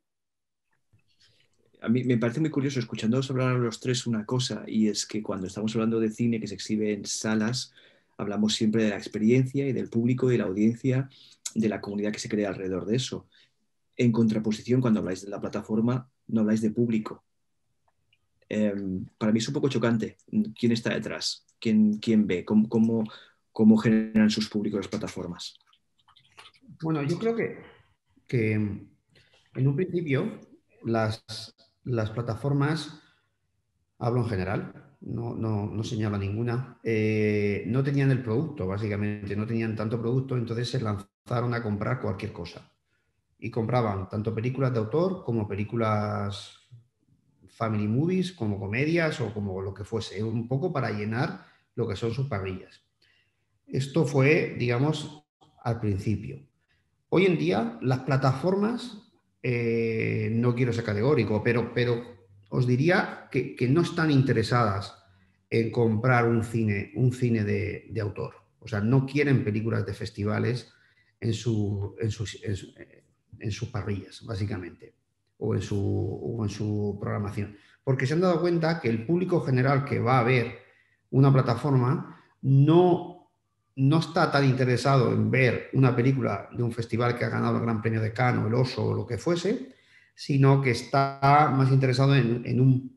A mí me parece muy curioso, escuchándoos hablar a los tres, una cosa, y es que cuando estamos hablando de cine que se exhibe en salas, hablamos siempre de la experiencia y del público, de la audiencia, de la comunidad que se crea alrededor de eso. En contraposición, cuando habláis de la plataforma, no habláis de público. Para mí es un poco chocante. ¿Quién está detrás? ¿Quién ve? ¿Cómo generan sus públicos las plataformas? Bueno, yo creo que en un principio las plataformas, hablo en general, no señalo ninguna, no tenían el producto, básicamente, no tenían tanto producto, entonces se lanzaron a comprar cualquier cosa. Y compraban tanto películas de autor como películas family movies, como comedias o como lo que fuese, un poco para llenar lo que son sus parrillas. Esto fue, digamos, al principio. Hoy en día, las plataformas, no quiero ser categórico, pero os diría que no están interesadas en comprar un cine de autor. O sea, no quieren películas de festivales en sus parrillas, básicamente, o en su programación. Porque se han dado cuenta que el público general que va a ver una plataforma no está tan interesado en ver una película de un festival que ha ganado el Gran Premio de Cannes o el Oso o lo que fuese, sino que está más interesado en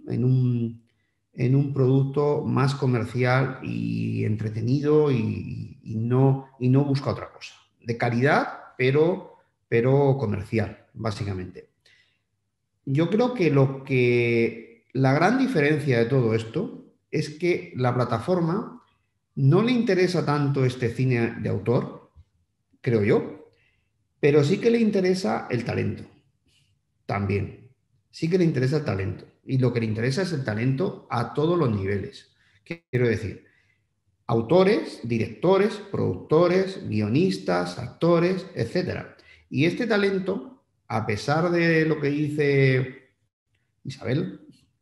un producto más comercial y entretenido y no busca otra cosa. De calidad, pero comercial, básicamente. Yo creo que la gran diferencia de todo esto es que la plataforma no le interesa tanto este cine de autor, creo yo, pero sí que le interesa el talento. También. Sí que le interesa el talento. y lo que le interesa es el talento a todos los niveles. ¿Qué quiero decir? Autores, directores, productores, guionistas, actores, etcétera. Y este talento, a pesar de lo que dice Isabel,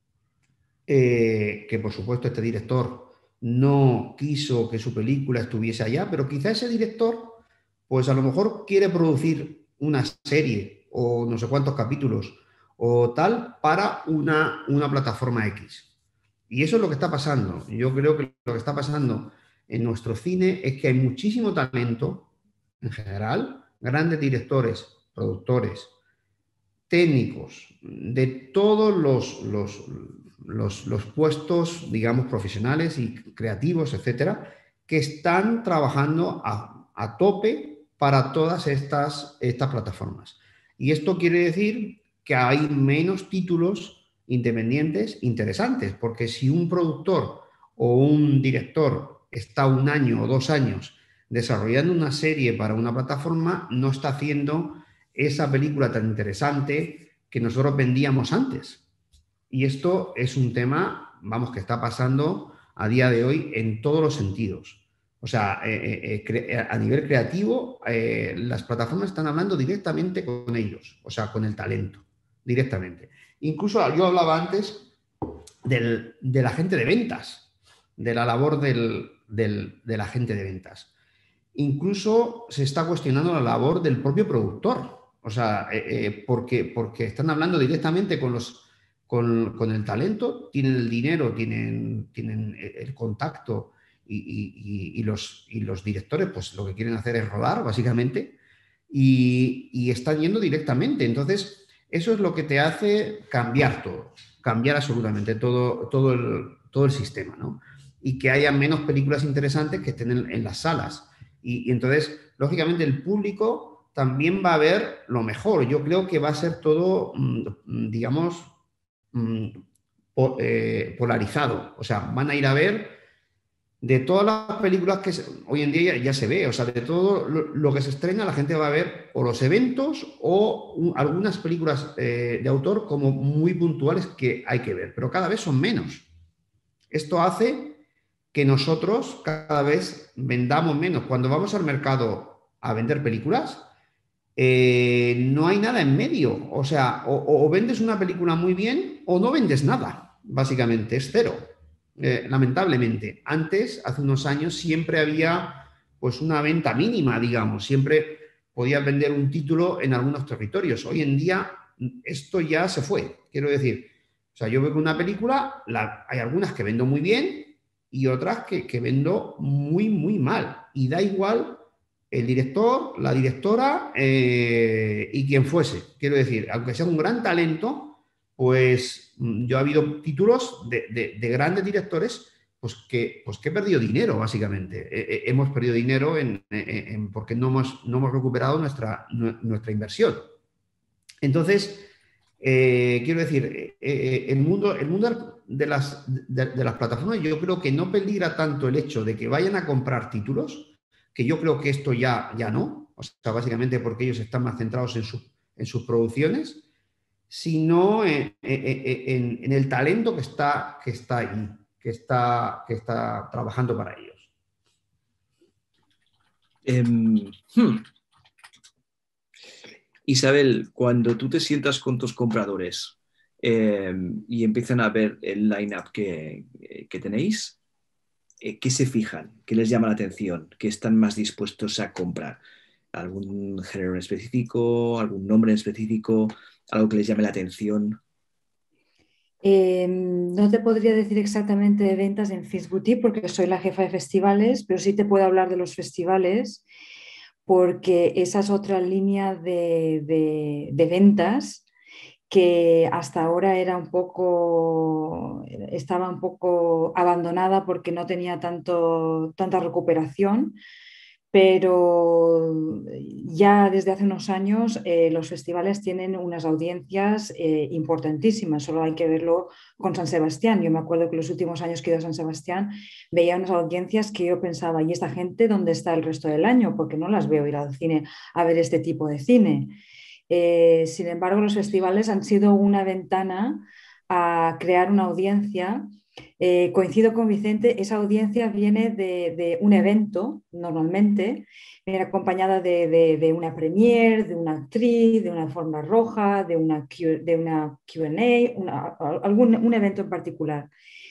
que por supuesto este director no quiso que su película estuviese allá, pero quizá ese director, pues a lo mejor quiere producir una serie o no sé cuántos capítulos o tal para una plataforma X. Y eso es lo que está pasando. Yo creo que lo que está pasando en nuestro cine es que hay muchísimo talento en general, grandes directores, productores, técnicos, de todos los puestos, digamos, profesionales y creativos, etcétera, que están trabajando a tope para todas estas plataformas. Y esto quiere decir que hay menos títulos independientes interesantes, porque si un productor o un director está 1 año o 2 años desarrollando una serie para una plataforma, no está haciendo esa película tan interesante que nosotros vendíamos antes. Y esto es un tema, vamos, que está pasando a día de hoy en todos los sentidos. O sea, a nivel creativo, las plataformas están hablando directamente con ellos, o sea, con el talento, directamente. Incluso yo hablaba antes del agente de ventas, de la labor del agente de ventas. Incluso se está cuestionando la labor del propio productor. O sea, porque están hablando directamente con el talento, tienen el dinero, tienen el contacto y los directores, pues lo que quieren hacer es rodar, básicamente, y están yendo directamente. Entonces, eso es lo que te hace cambiar todo, cambiar absolutamente todo el sistema, ¿no? Y que haya menos películas interesantes que estén en las salas. Y entonces, lógicamente, el público también va a ver lo mejor. Yo creo que va a ser todo, digamos, polarizado. O sea, van a ir a ver de todas las películas que hoy en día ya se ve, o sea, de todo lo que se estrena, la gente va a ver o los eventos o algunas películas de autor como muy puntuales que hay que ver, pero cada vez son menos. Esto hace que nosotros cada vez vendamos menos. Cuando vamos al mercado a vender películas, no hay nada en medio. O sea, o vendes una película muy bien o no vendes nada, básicamente, es cero. Lamentablemente. Antes, hace unos años, siempre había pues una venta mínima, digamos. Siempre podías vender un título en algunos territorios. Hoy en día esto ya se fue. Quiero decir, o sea, yo veo que una película, hay algunas que vendo muy bien y otras que vendo muy, muy mal. Y da igual el director, la directora y quien fuese. Quiero decir, aunque sea un gran talento, pues yo he habido títulos de grandes directores pues que he perdido dinero, básicamente. Hemos perdido dinero porque no hemos recuperado nuestra inversión. Entonces, quiero decir, el mundo de las plataformas, yo creo que no peligra tanto el hecho de que vayan a comprar títulos, que yo creo que esto ya no, o sea, básicamente porque ellos están más centrados en sus producciones, sino en el talento que está ahí, que está trabajando para ellos. Isabel, cuando tú te sientas con tus compradores y empiezan a ver el line-up que tenéis, ¿qué se fijan? ¿Qué les llama la atención? ¿Qué están más dispuestos a comprar? ¿Algún género en específico? ¿Algún nombre en específico? ¿Algo que les llame la atención? No te podría decir exactamente de ventas en Fins Boutique porque soy la jefa de festivales, pero sí te puedo hablar de los festivales porque esa es otra línea de ventas que hasta ahora estaba un poco abandonada porque no tenía tanta recuperación, pero ya desde hace unos años los festivales tienen unas audiencias importantísimas, solo hay que verlo con San Sebastián. Yo me acuerdo que los últimos años que he ido a San Sebastián veía unas audiencias que yo pensaba, ¿y esta gente dónde está el resto del año? Porque no las veo ir al cine a ver este tipo de cine. Sin embargo, los festivales han sido una ventana a crear una audiencia. Coincido con Vicente, esa audiencia viene de un evento, normalmente, viene acompañada de una premiere, de una actriz, de una alfombra roja, de una Q&A, un evento en particular.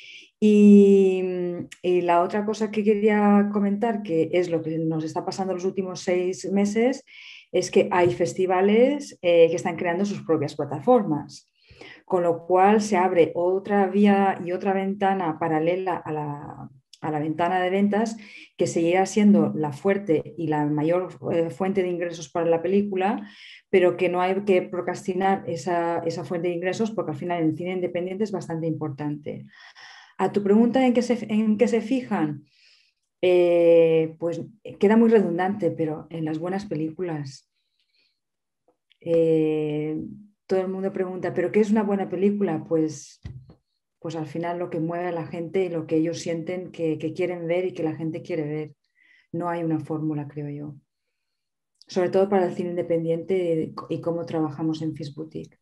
Y la otra cosa que quería comentar, que es lo que nos está pasando los últimos 6 meses, es que hay festivales que están creando sus propias plataformas, con lo cual se abre otra vía y otra ventana paralela a la ventana de ventas, que seguirá siendo la fuerte y la mayor fuente de ingresos para la película, pero que no hay que procrastinar esa fuente de ingresos, porque al final el cine independiente es bastante importante. A tu pregunta en qué se fijan, pues queda muy redundante, pero en las buenas películas. Todo el mundo pregunta, ¿pero qué es una buena película? Pues al final lo que mueve a la gente y lo que ellos sienten que quieren ver y que la gente quiere ver. No hay una fórmula, creo yo. Sobre todo para el cine independiente y cómo trabajamos en Fish Boutique.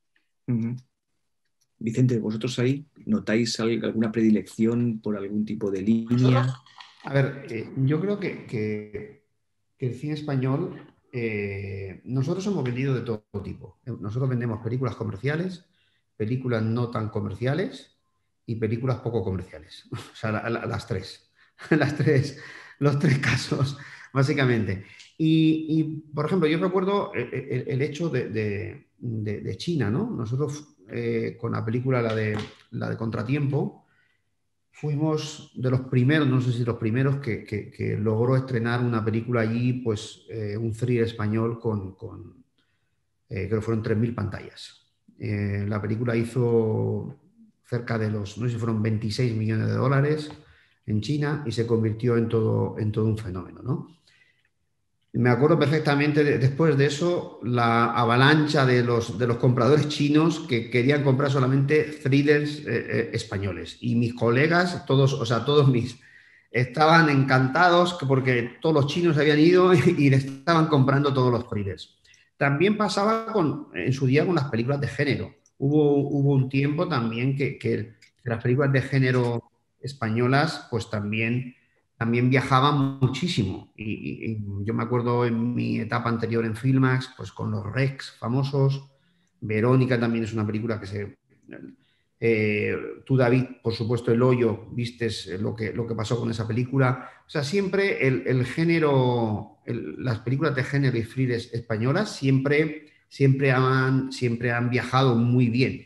Vicente, ¿vosotros ahí notáis alguna predilección por algún tipo de línea? A ver, yo creo que el cine español, nosotros hemos vendido de todo tipo. Nosotros vendemos películas comerciales, películas no tan comerciales y películas poco comerciales. O sea, las tres. Los tres casos, básicamente. Y, por ejemplo, yo recuerdo el hecho de China, ¿no? Nosotros, con la película, la de Contratiempo, fuimos de los primeros, no sé si los primeros, que logró estrenar una película allí, pues un thriller español con creo que fueron 3.000 pantallas. La película hizo cerca de no sé si fueron 26 millones de dólares en China y se convirtió en todo un fenómeno, ¿no? Me acuerdo perfectamente después de eso, la avalancha de los compradores chinos que querían comprar solamente thrillers españoles. Y mis colegas, todos estaban encantados porque todos los chinos habían ido y le estaban comprando todos los thrillers. También pasaba en su día con las películas de género. Hubo un tiempo también que las películas de género españolas pues también viajaban muchísimo. Y yo me acuerdo en mi etapa anterior en Filmax, pues con los Rex famosos. Verónica también es una película que tú, David, por supuesto, El Hoyo, vistes lo que pasó con esa película. O sea, siempre el género, las películas de género y thrillers españolas siempre han viajado muy bien.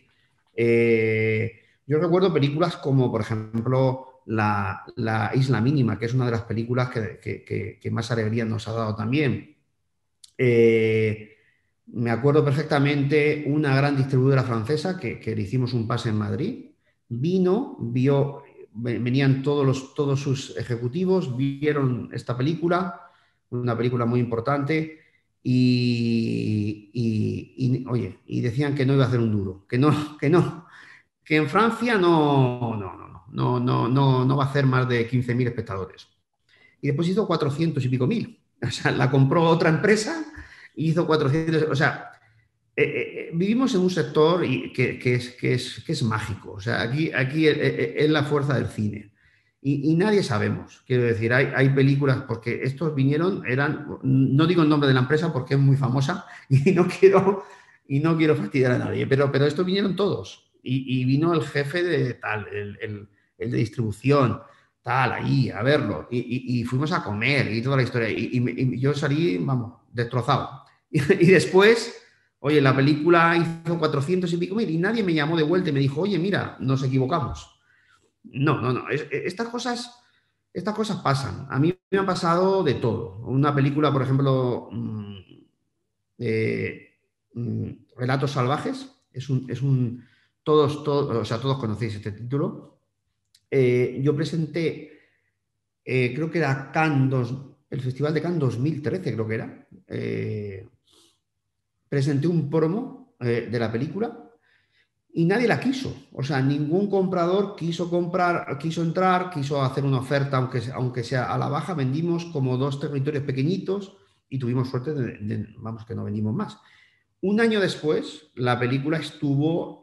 Yo recuerdo películas como, por ejemplo, la Isla Mínima, que es una de las películas que más alegría nos ha dado también. Me acuerdo perfectamente una gran distribuidora francesa que le hicimos un pase en Madrid. Venían todos sus ejecutivos, vieron esta película, una película muy importante, oye, y decían que no iba a hacer un duro, que en Francia no va a hacer más de 15.000 espectadores. Y después hizo 400 y pico mil. O sea, la compró otra empresa y hizo 400. O sea, vivimos en un sector que es mágico. O sea, aquí es la fuerza del cine. Y nadie sabemos. Quiero decir, hay películas, porque estos no digo el nombre de la empresa porque es muy famosa y no quiero fastidiar a nadie, pero estos vinieron todos. Y vino el jefe de tal, el de distribución, tal, ahí, a verlo. Y fuimos a comer y toda la historia. Y yo salí, vamos, destrozado. Y después, oye, la película hizo 400 y pico mil y nadie me llamó de vuelta y me dijo, oye, mira, nos equivocamos. No. Estas cosas pasan. A mí me ha pasado de todo. Una película, por ejemplo, Relatos Salvajes, todos conocéis este título. Yo presenté, creo que era el Festival de Cannes 2013, creo que era. Presenté un promo de la película y nadie la quiso. O sea, ningún comprador quiso entrar, quiso hacer una oferta, aunque sea a la baja. Vendimos como 2 territorios pequeñitos y tuvimos suerte vamos, que no vendimos más. Un año después, la película estuvo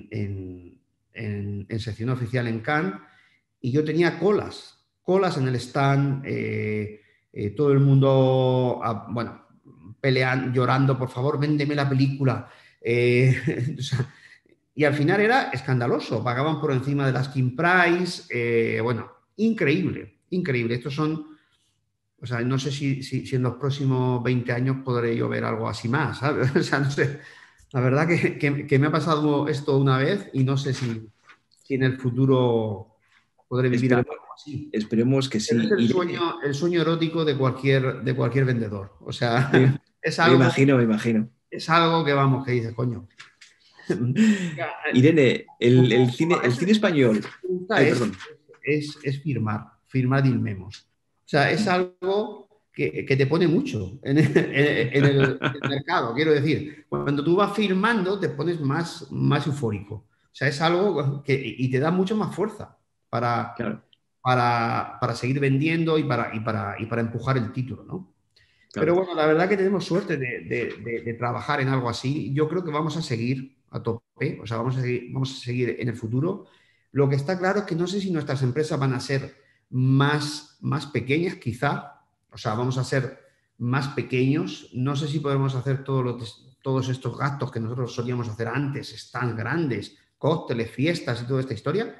en sección oficial en Cannes y yo tenía colas en el stand, todo el mundo, bueno, peleando, llorando, por favor, véndeme la película. O sea, y al final era escandaloso, pagaban por encima del asking price, bueno, increíble, increíble. Estos son, o sea, no sé si en los próximos 20 años podré yo ver algo así más, ¿sabes? O sea, no sé. La verdad que me ha pasado esto una vez y no sé si en el futuro podré vivir algo Esperemos, así. esperemos que Pero es sí. Irene, el sueño erótico de cualquier vendedor. O sea, me, es me algo, imagino, me imagino. es algo que vamos, que dices, coño. Irene, el cine español. Pregunta Ay, perdón. es firmar il memos. O sea, es algo que te pone mucho en el mercado. Quiero decir, cuando tú vas firmando te pones más eufórico. O sea, es algo y te da mucho más fuerza para, Claro, para seguir vendiendo y para empujar el título, ¿no? Pero claro. bueno, la verdad que tenemos suerte de trabajar en algo así. Yo creo que vamos a seguir a tope, o sea, vamos a seguir en el futuro. Lo que está claro es que no sé si nuestras empresas van a ser más pequeñas, quizá. O sea, vamos a ser más pequeños. No sé si podemos hacer todos estos gastos que nosotros solíamos hacer antes, están grandes, cócteles, fiestas y toda esta historia.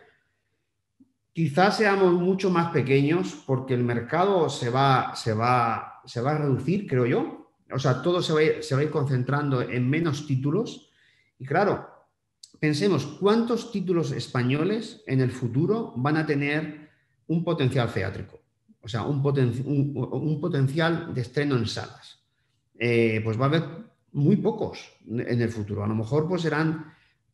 Quizás seamos mucho más pequeños porque el mercado se va a reducir, creo yo. O sea, todo se va a ir concentrando en menos títulos. Y claro, pensemos cuántos títulos españoles en el futuro van a tener un potencial teátrico. O sea, un potencial de estreno en salas. Pues va a haber muy pocos en el futuro. A lo mejor pues serán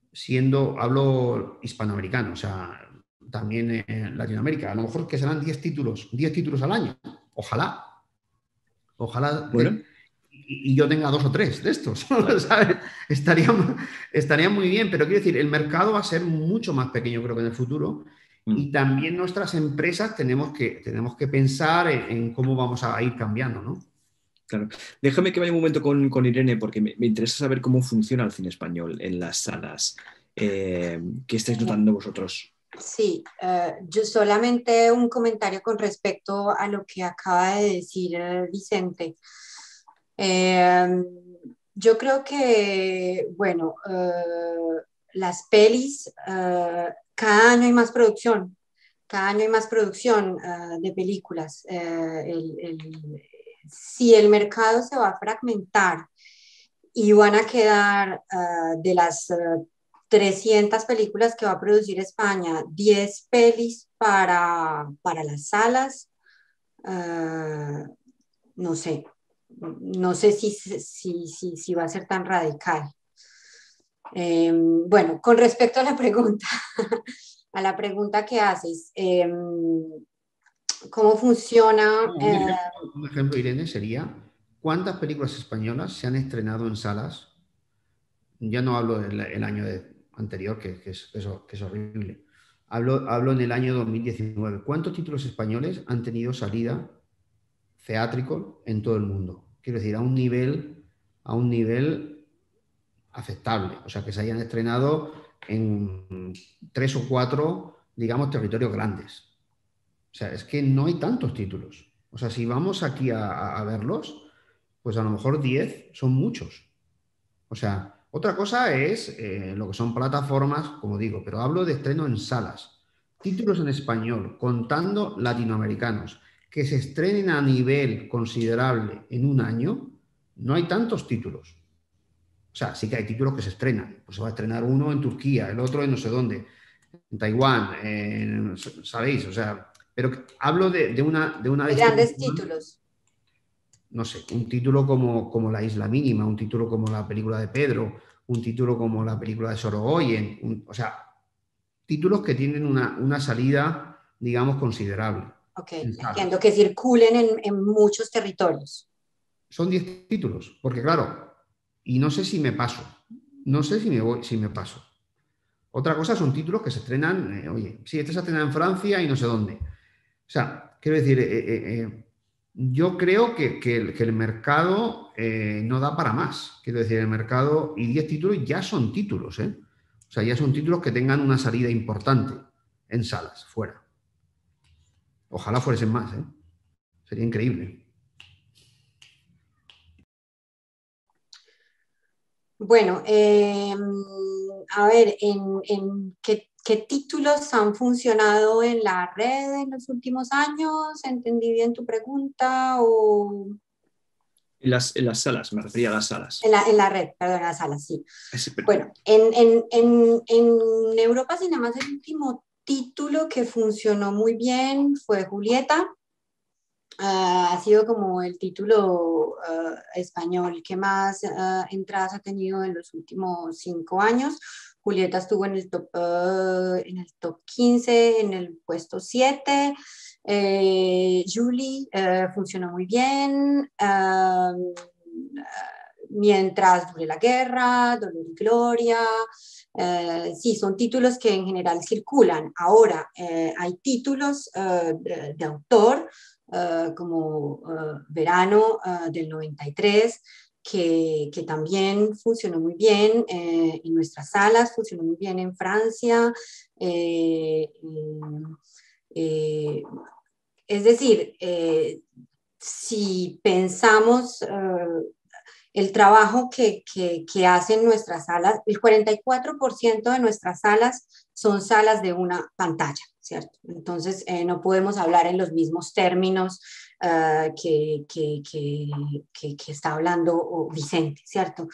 hablo hispanoamericano, o sea, también en Latinoamérica. A lo mejor que serán 10 títulos al año. Ojalá. Ojalá Bueno, y yo tenga 2 o 3 de estos. claro. ¿Sabes? Estaría muy bien, pero quiero decir, el mercado va a ser mucho más pequeño, creo que en el futuro. Mm, Y también nuestras empresas tenemos que pensar en cómo vamos a ir cambiando, ¿no? claro. Déjame que vaya un momento con Irene porque me interesa saber cómo funciona el cine español en las salas. ¿Qué estáis notando vosotros? Sí, yo solamente un comentario con respecto a lo que acaba de decir Vicente. Eh, yo creo que, bueno, las pelis, cada año hay más producción, cada año hay más producción de películas. Si el mercado se va a fragmentar y van a quedar de las 300 películas que va a producir España, 10 pelis para las salas, no sé, no sé si va a ser tan radical. Bueno, con respecto a la pregunta, a la pregunta que haces, ¿cómo funciona? Un ejemplo, Irene, sería ¿cuántas películas españolas se han estrenado en salas? Ya no hablo del año anterior, que es horrible. Hablo en el año 2019. ¿Cuántos títulos españoles han tenido salida teátrico en todo el mundo? Quiero decir, a un nivel aceptable. O sea, que se hayan estrenado en 3 o 4, digamos, territorios grandes. O sea, es que no hay tantos títulos. O sea, si vamos aquí a verlos, pues a lo mejor 10 son muchos. O sea, otra cosa es lo que son plataformas, como digo, pero hablo de estreno en salas. Títulos en español, contando latinoamericanos, que se estrenen a nivel considerable en un año, no hay tantos títulos. O sea, sí que hay títulos que se estrenan. Pues se va a estrenar uno en Turquía, el otro en no sé dónde, en Taiwán, ¿sabéis? O sea, pero hablo de una De grandes distribución, títulos. no sé, un título como La Isla Mínima, un título como la película de Pedro, un título como la película de Sorogoyen, o sea, títulos que tienen una salida, digamos, considerable Ok, en salas. entiendo que circulen en muchos territorios. Son 10 títulos, porque claro, y no sé si me paso, no sé si me paso. Otra cosa son títulos que se estrenan, oye, sí, este se estrena en Francia y no sé dónde. O sea, quiero decir, Yo creo que el mercado no da para más. Quiero decir, el mercado y 10 títulos ya son títulos, ¿eh? O sea, ya son títulos que tengan una salida importante en salas, fuera. Ojalá fuesen más, ¿eh? Sería increíble. Bueno, a ver, ¿en qué títulos han funcionado en la red en los últimos años? ¿Entendí bien tu pregunta? O En las salas, me refería a las salas. en la red, perdón, en la sala, sí. Pero, Bueno, en Europa Cinemas el último título que funcionó muy bien fue Julieta. Ha sido como el título español que más entradas ha tenido en los últimos 5 años. Julieta estuvo en el top 15, en el puesto 7. Julie funcionó muy bien. Mientras dure la guerra, Dolor y Gloria. Sí, son títulos que en general circulan. Ahora, hay títulos de autor como Verano del 93, que también funcionó muy bien en nuestras salas, funcionó muy bien en Francia. Eh, eh, es decir, si pensamos el trabajo que hacen nuestras salas, el 44% de nuestras salas son salas de una pantalla, ¿cierto? Entonces, no podemos hablar en los mismos términos que está hablando Vicente, ¿cierto?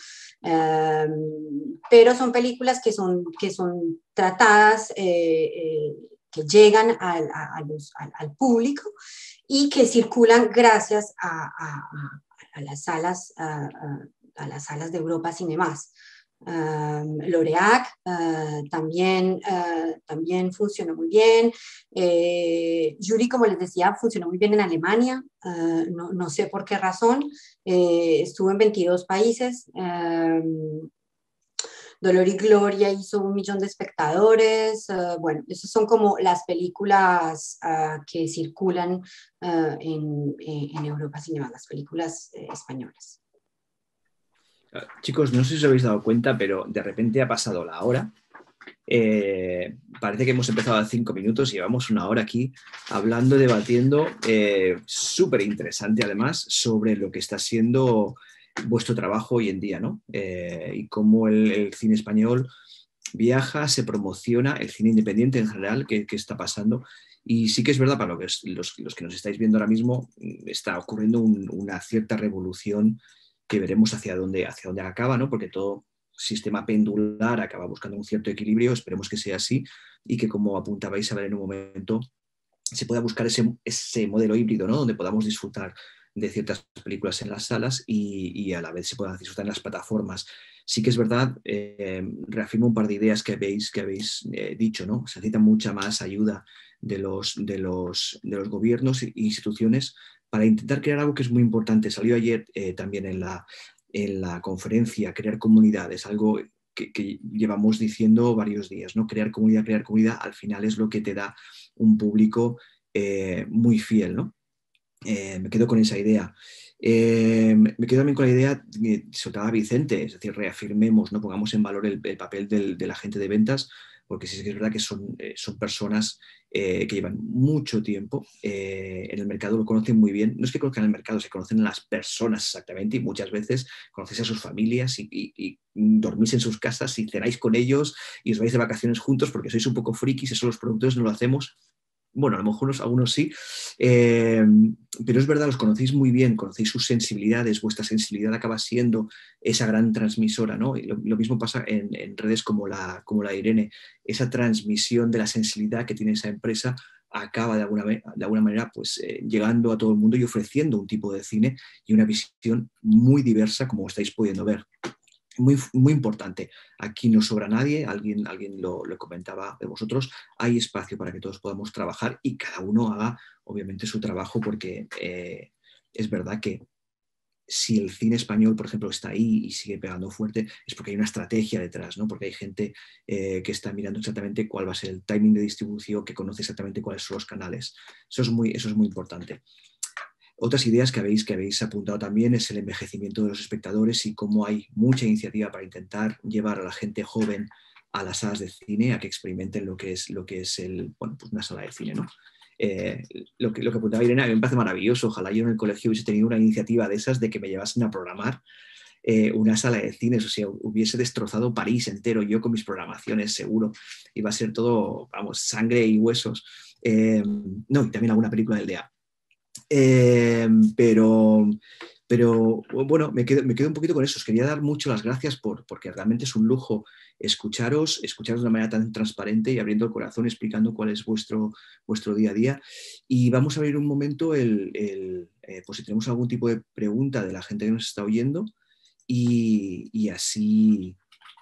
Pero son películas que son tratadas, que llegan al público y que circulan gracias a las salas, a las salas de Europa Cinemas. Loreac también funcionó muy bien. Jury, como les decía, funcionó muy bien en Alemania. No sé por qué razón. Estuvo en 22 países. Dolor y Gloria hizo 1 millón de espectadores. Bueno, esas son como las películas que circulan en Europa Cinema, las películas españolas. chicos, no sé si os habéis dado cuenta, pero de repente ha pasado la hora. Parece que hemos empezado a 5 minutos y llevamos 1 hora aquí hablando, debatiendo, súper interesante además, sobre lo que está siendo vuestro trabajo hoy en día, ¿no? Y cómo el cine español viaja, se promociona, el cine independiente en general, qué está pasando. Y sí que es verdad, para los que nos estáis viendo ahora mismo, está ocurriendo una cierta revolución que veremos hacia dónde acaba, ¿no? Porque todo sistema pendular acaba buscando un cierto equilibrio, esperemos que sea así y que, como apuntabais a ver en un momento, se pueda buscar ese modelo híbrido, ¿no? Donde podamos disfrutar de ciertas películas en las salas y a la vez se puedan disfrutar en las plataformas. Sí que es verdad, reafirmo un par de ideas que habéis dicho, ¿no? Se necesita mucha más ayuda de los gobiernos e instituciones para intentar crear algo que es muy importante. Salió ayer también en la conferencia, crear comunidades, algo que llevamos diciendo varios días, ¿no? Crear comunidad, al final es lo que te da un público muy fiel, ¿no? Me quedo con esa idea. Me quedo también con la idea que soltaba Vicente, es decir, reafirmemos, ¿no? Pongamos en valor el papel del agente de ventas, porque sí que es verdad que son personas que llevan mucho tiempo en el mercado, lo conocen muy bien. No es que conozcan el mercado, se conocen las personas exactamente y muchas veces conocéis a sus familias y dormís en sus casas y cenáis con ellos y os vais de vacaciones juntos porque sois un poco frikis, eso los productores no lo hacemos. Bueno, a lo mejor algunos sí, pero es verdad, los conocéis muy bien, conocéis sus sensibilidades, vuestra sensibilidad acaba siendo esa gran transmisora, ¿no? Y lo mismo pasa en redes como la de Irene, esa transmisión de la sensibilidad que tiene esa empresa acaba de alguna manera pues, llegando a todo el mundo y ofreciendo un tipo de cine y una visión muy diversa, como estáis pudiendo ver. Muy, muy importante. Aquí no sobra nadie, alguien lo comentaba de vosotros, hay espacio para que todos podamos trabajar y cada uno haga obviamente su trabajo porque es verdad que si el cine español, por ejemplo, está ahí y sigue pegando fuerte, es porque hay una estrategia detrás, ¿no? Porque hay gente que está mirando exactamente cuál va a ser el timing de distribución, que conoce exactamente cuáles son los canales. Eso es muy importante. Otras ideas que habéis apuntado también es el envejecimiento de los espectadores y cómo hay mucha iniciativa para intentar llevar a la gente joven a las salas de cine, a que experimenten lo que es pues una sala de cine, ¿no? Lo que apuntaba Irene, a mí me parece maravilloso. Ojalá yo en el colegio hubiese tenido una iniciativa de esas de que me llevasen a programar una sala de cines, o sea, hubiese destrozado París entero yo con mis programaciones, seguro. Iba a ser todo, vamos, sangre y huesos. No, y también alguna película del DEA. Pero bueno, me quedo un poquito con eso. Os quería dar mucho las gracias porque realmente es un lujo escucharos de una manera tan transparente y abriendo el corazón, explicando cuál es vuestro día a día. Y vamos a abrir un momento pues si tenemos algún tipo de pregunta de la gente que nos está oyendo y así...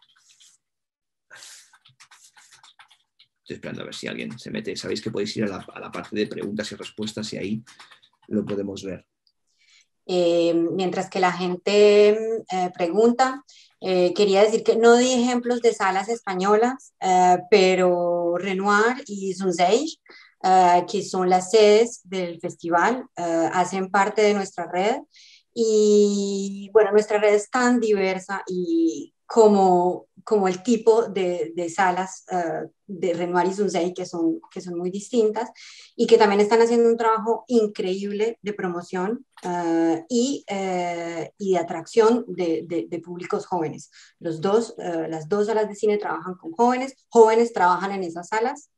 Estoy esperando a ver si alguien se mete. Sabéis que podéis ir a la parte de preguntas y respuestas y ahí lo podemos ver. Mientras que la gente pregunta, quería decir que no di ejemplos de salas españolas, pero Renoir y Sunseige, que son las sedes del festival, hacen parte de nuestra red. Y bueno, nuestra red es tan diversa y como el tipo de salas de Renoir y Sunseige que son muy distintas y que también están haciendo un trabajo increíble de promoción y de atracción de públicos jóvenes. Las dos salas de cine trabajan con jóvenes trabajan en esas salas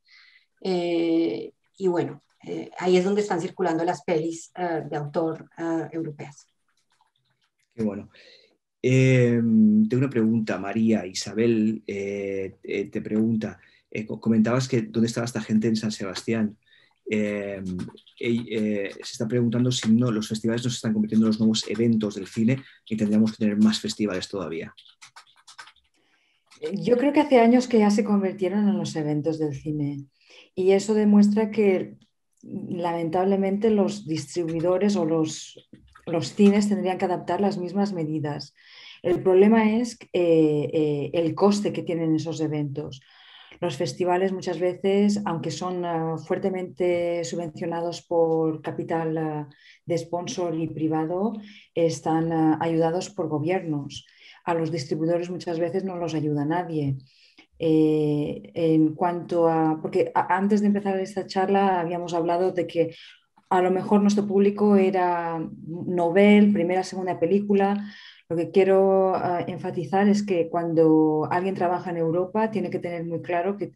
y bueno, ahí es donde están circulando las pelis de autor europeas. Qué bueno. Tengo una pregunta, María. Isabel te pregunta, comentabas que dónde estaba esta gente en San Sebastián. Se está preguntando si no, los festivales no se están convirtiendo en los nuevos eventos del cine y tendríamos que tener más festivales todavía. Yo creo que hace años que ya se convirtieron en los eventos del cine y eso demuestra que lamentablemente los distribuidores o los cines tendrían que adaptar las mismas medidas. El problema es el coste que tienen esos eventos. Los festivales muchas veces, aunque son fuertemente subvencionados por capital de sponsor y privado, están ayudados por gobiernos. A los distribuidores muchas veces no los ayuda nadie. En cuanto a, porque antes de empezar esta charla habíamos hablado de que a lo mejor nuestro público era novel, primera, segunda película. Lo que quiero enfatizar es que cuando alguien trabaja en Europa tiene que tener muy claro que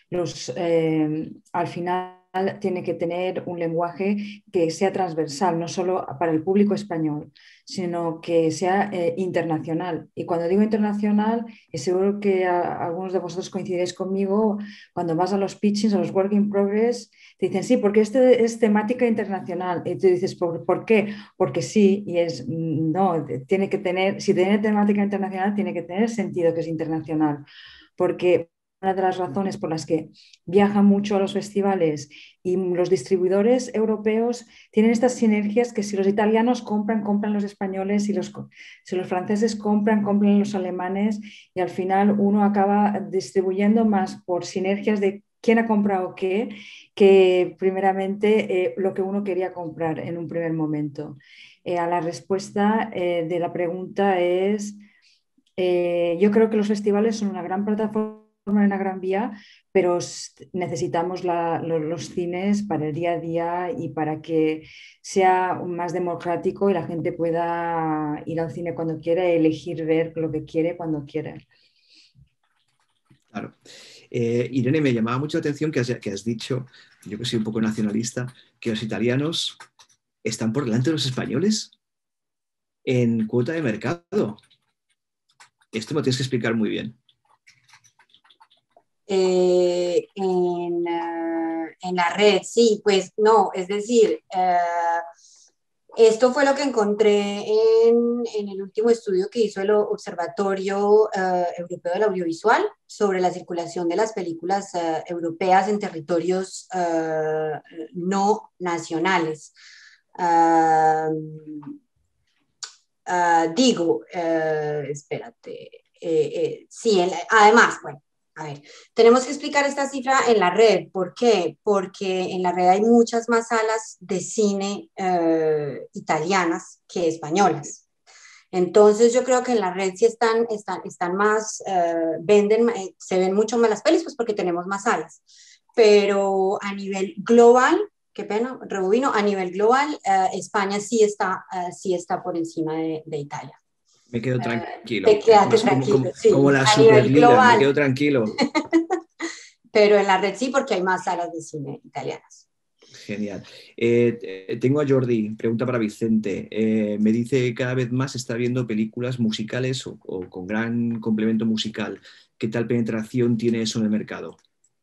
al final tiene que tener un lenguaje que sea transversal, no solo para el público español, sino que sea internacional. Y cuando digo internacional, y seguro que algunos de vosotros coincidiréis conmigo, cuando vas a los pitchings, a los work in progress, te dicen, sí, porque este es temática internacional. Y tú dices, ¿por qué? Porque sí, y es, no, tiene que tener, si tiene temática internacional, tiene que tener sentido que es internacional. Porque una de las razones por las que viajan mucho a los festivales y los distribuidores europeos tienen estas sinergias que si los italianos compran, compran los españoles, si los franceses compran, compran los alemanes y al final uno acaba distribuyendo más por sinergias de quién ha comprado qué, que primeramente lo que uno quería comprar en un primer momento. A la respuesta de la pregunta es, yo creo que los festivales son una gran plataforma, una gran vía, pero necesitamos los cines para el día a día y para que sea más democrático y la gente pueda ir al cine cuando quiera y elegir ver lo que quiere cuando quiera. Claro. Irene, me llamaba mucho la atención que has dicho, yo que soy un poco nacionalista, que los italianos están por delante de los españoles en cuota de mercado. Esto me lo tienes que explicar muy bien. En la red, sí, pues no, es decir, esto fue lo que encontré en el último estudio que hizo el Observatorio Europeo del Audiovisual sobre la circulación de las películas europeas en territorios no nacionales. Espérate, sí, además, bueno, A ver, tenemos que explicar esta cifra en la red. ¿Por qué? Porque en la red hay muchas más salas de cine italianas que españolas. Entonces yo creo que en la red sí están más, se ven mucho más las pelis, pues porque tenemos más salas. Pero a nivel global, qué pena, rebobino, a nivel global, España sí está por encima de Italia. Me quedo tranquilo. Te quedaste tranquilo, sí. Como la A nivel Superliga, global. me quedo tranquilo. Pero en la red sí, porque hay más salas de cine italianas. Genial. Tengo a Jordi, pregunta para Vicente. Me dice que cada vez más está viendo películas musicales o con gran complemento musical. ¿Qué tal penetración tiene eso en el mercado?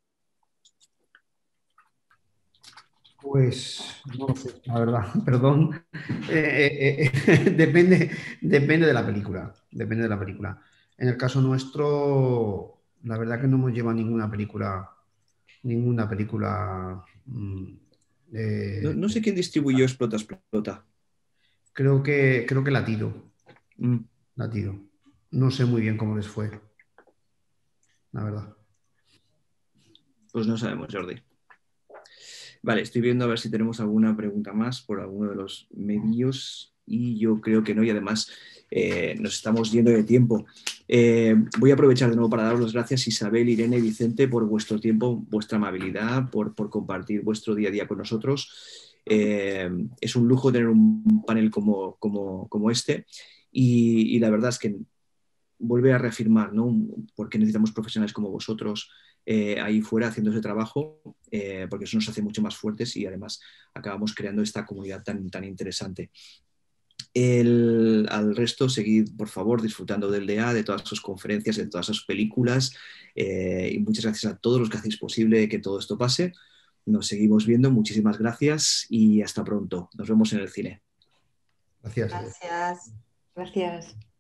Pues no lo sé, la verdad, perdón. Depende de la película. Depende de la película. En el caso nuestro, la verdad que no hemos llevado ninguna película. No sé quién distribuyó Explota, Explota. Creo que Latido. Mm. Latido. No sé muy bien cómo les fue, la verdad. Pues no sabemos, Jordi. Vale, estoy viendo a ver si tenemos alguna pregunta más por alguno de los medios y yo creo que no, y además nos estamos yendo de tiempo. Voy a aprovechar de nuevo para daros las gracias, Isabel, Irene y Vicente, por vuestro tiempo, vuestra amabilidad, por compartir vuestro día a día con nosotros. Es un lujo tener un panel como este y la verdad es que vuelve a reafirmar, ¿no? Por qué necesitamos profesionales como vosotros ahí fuera haciendo ese trabajo, porque eso nos hace mucho más fuertes y además acabamos creando esta comunidad tan interesante. Al resto, seguid, por favor, disfrutando del DA, de todas sus conferencias, de todas sus películas y muchas gracias a todos los que hacéis posible que todo esto pase. Nos seguimos viendo, muchísimas gracias y hasta pronto. Nos vemos en el cine. Gracias. Gracias. Gracias.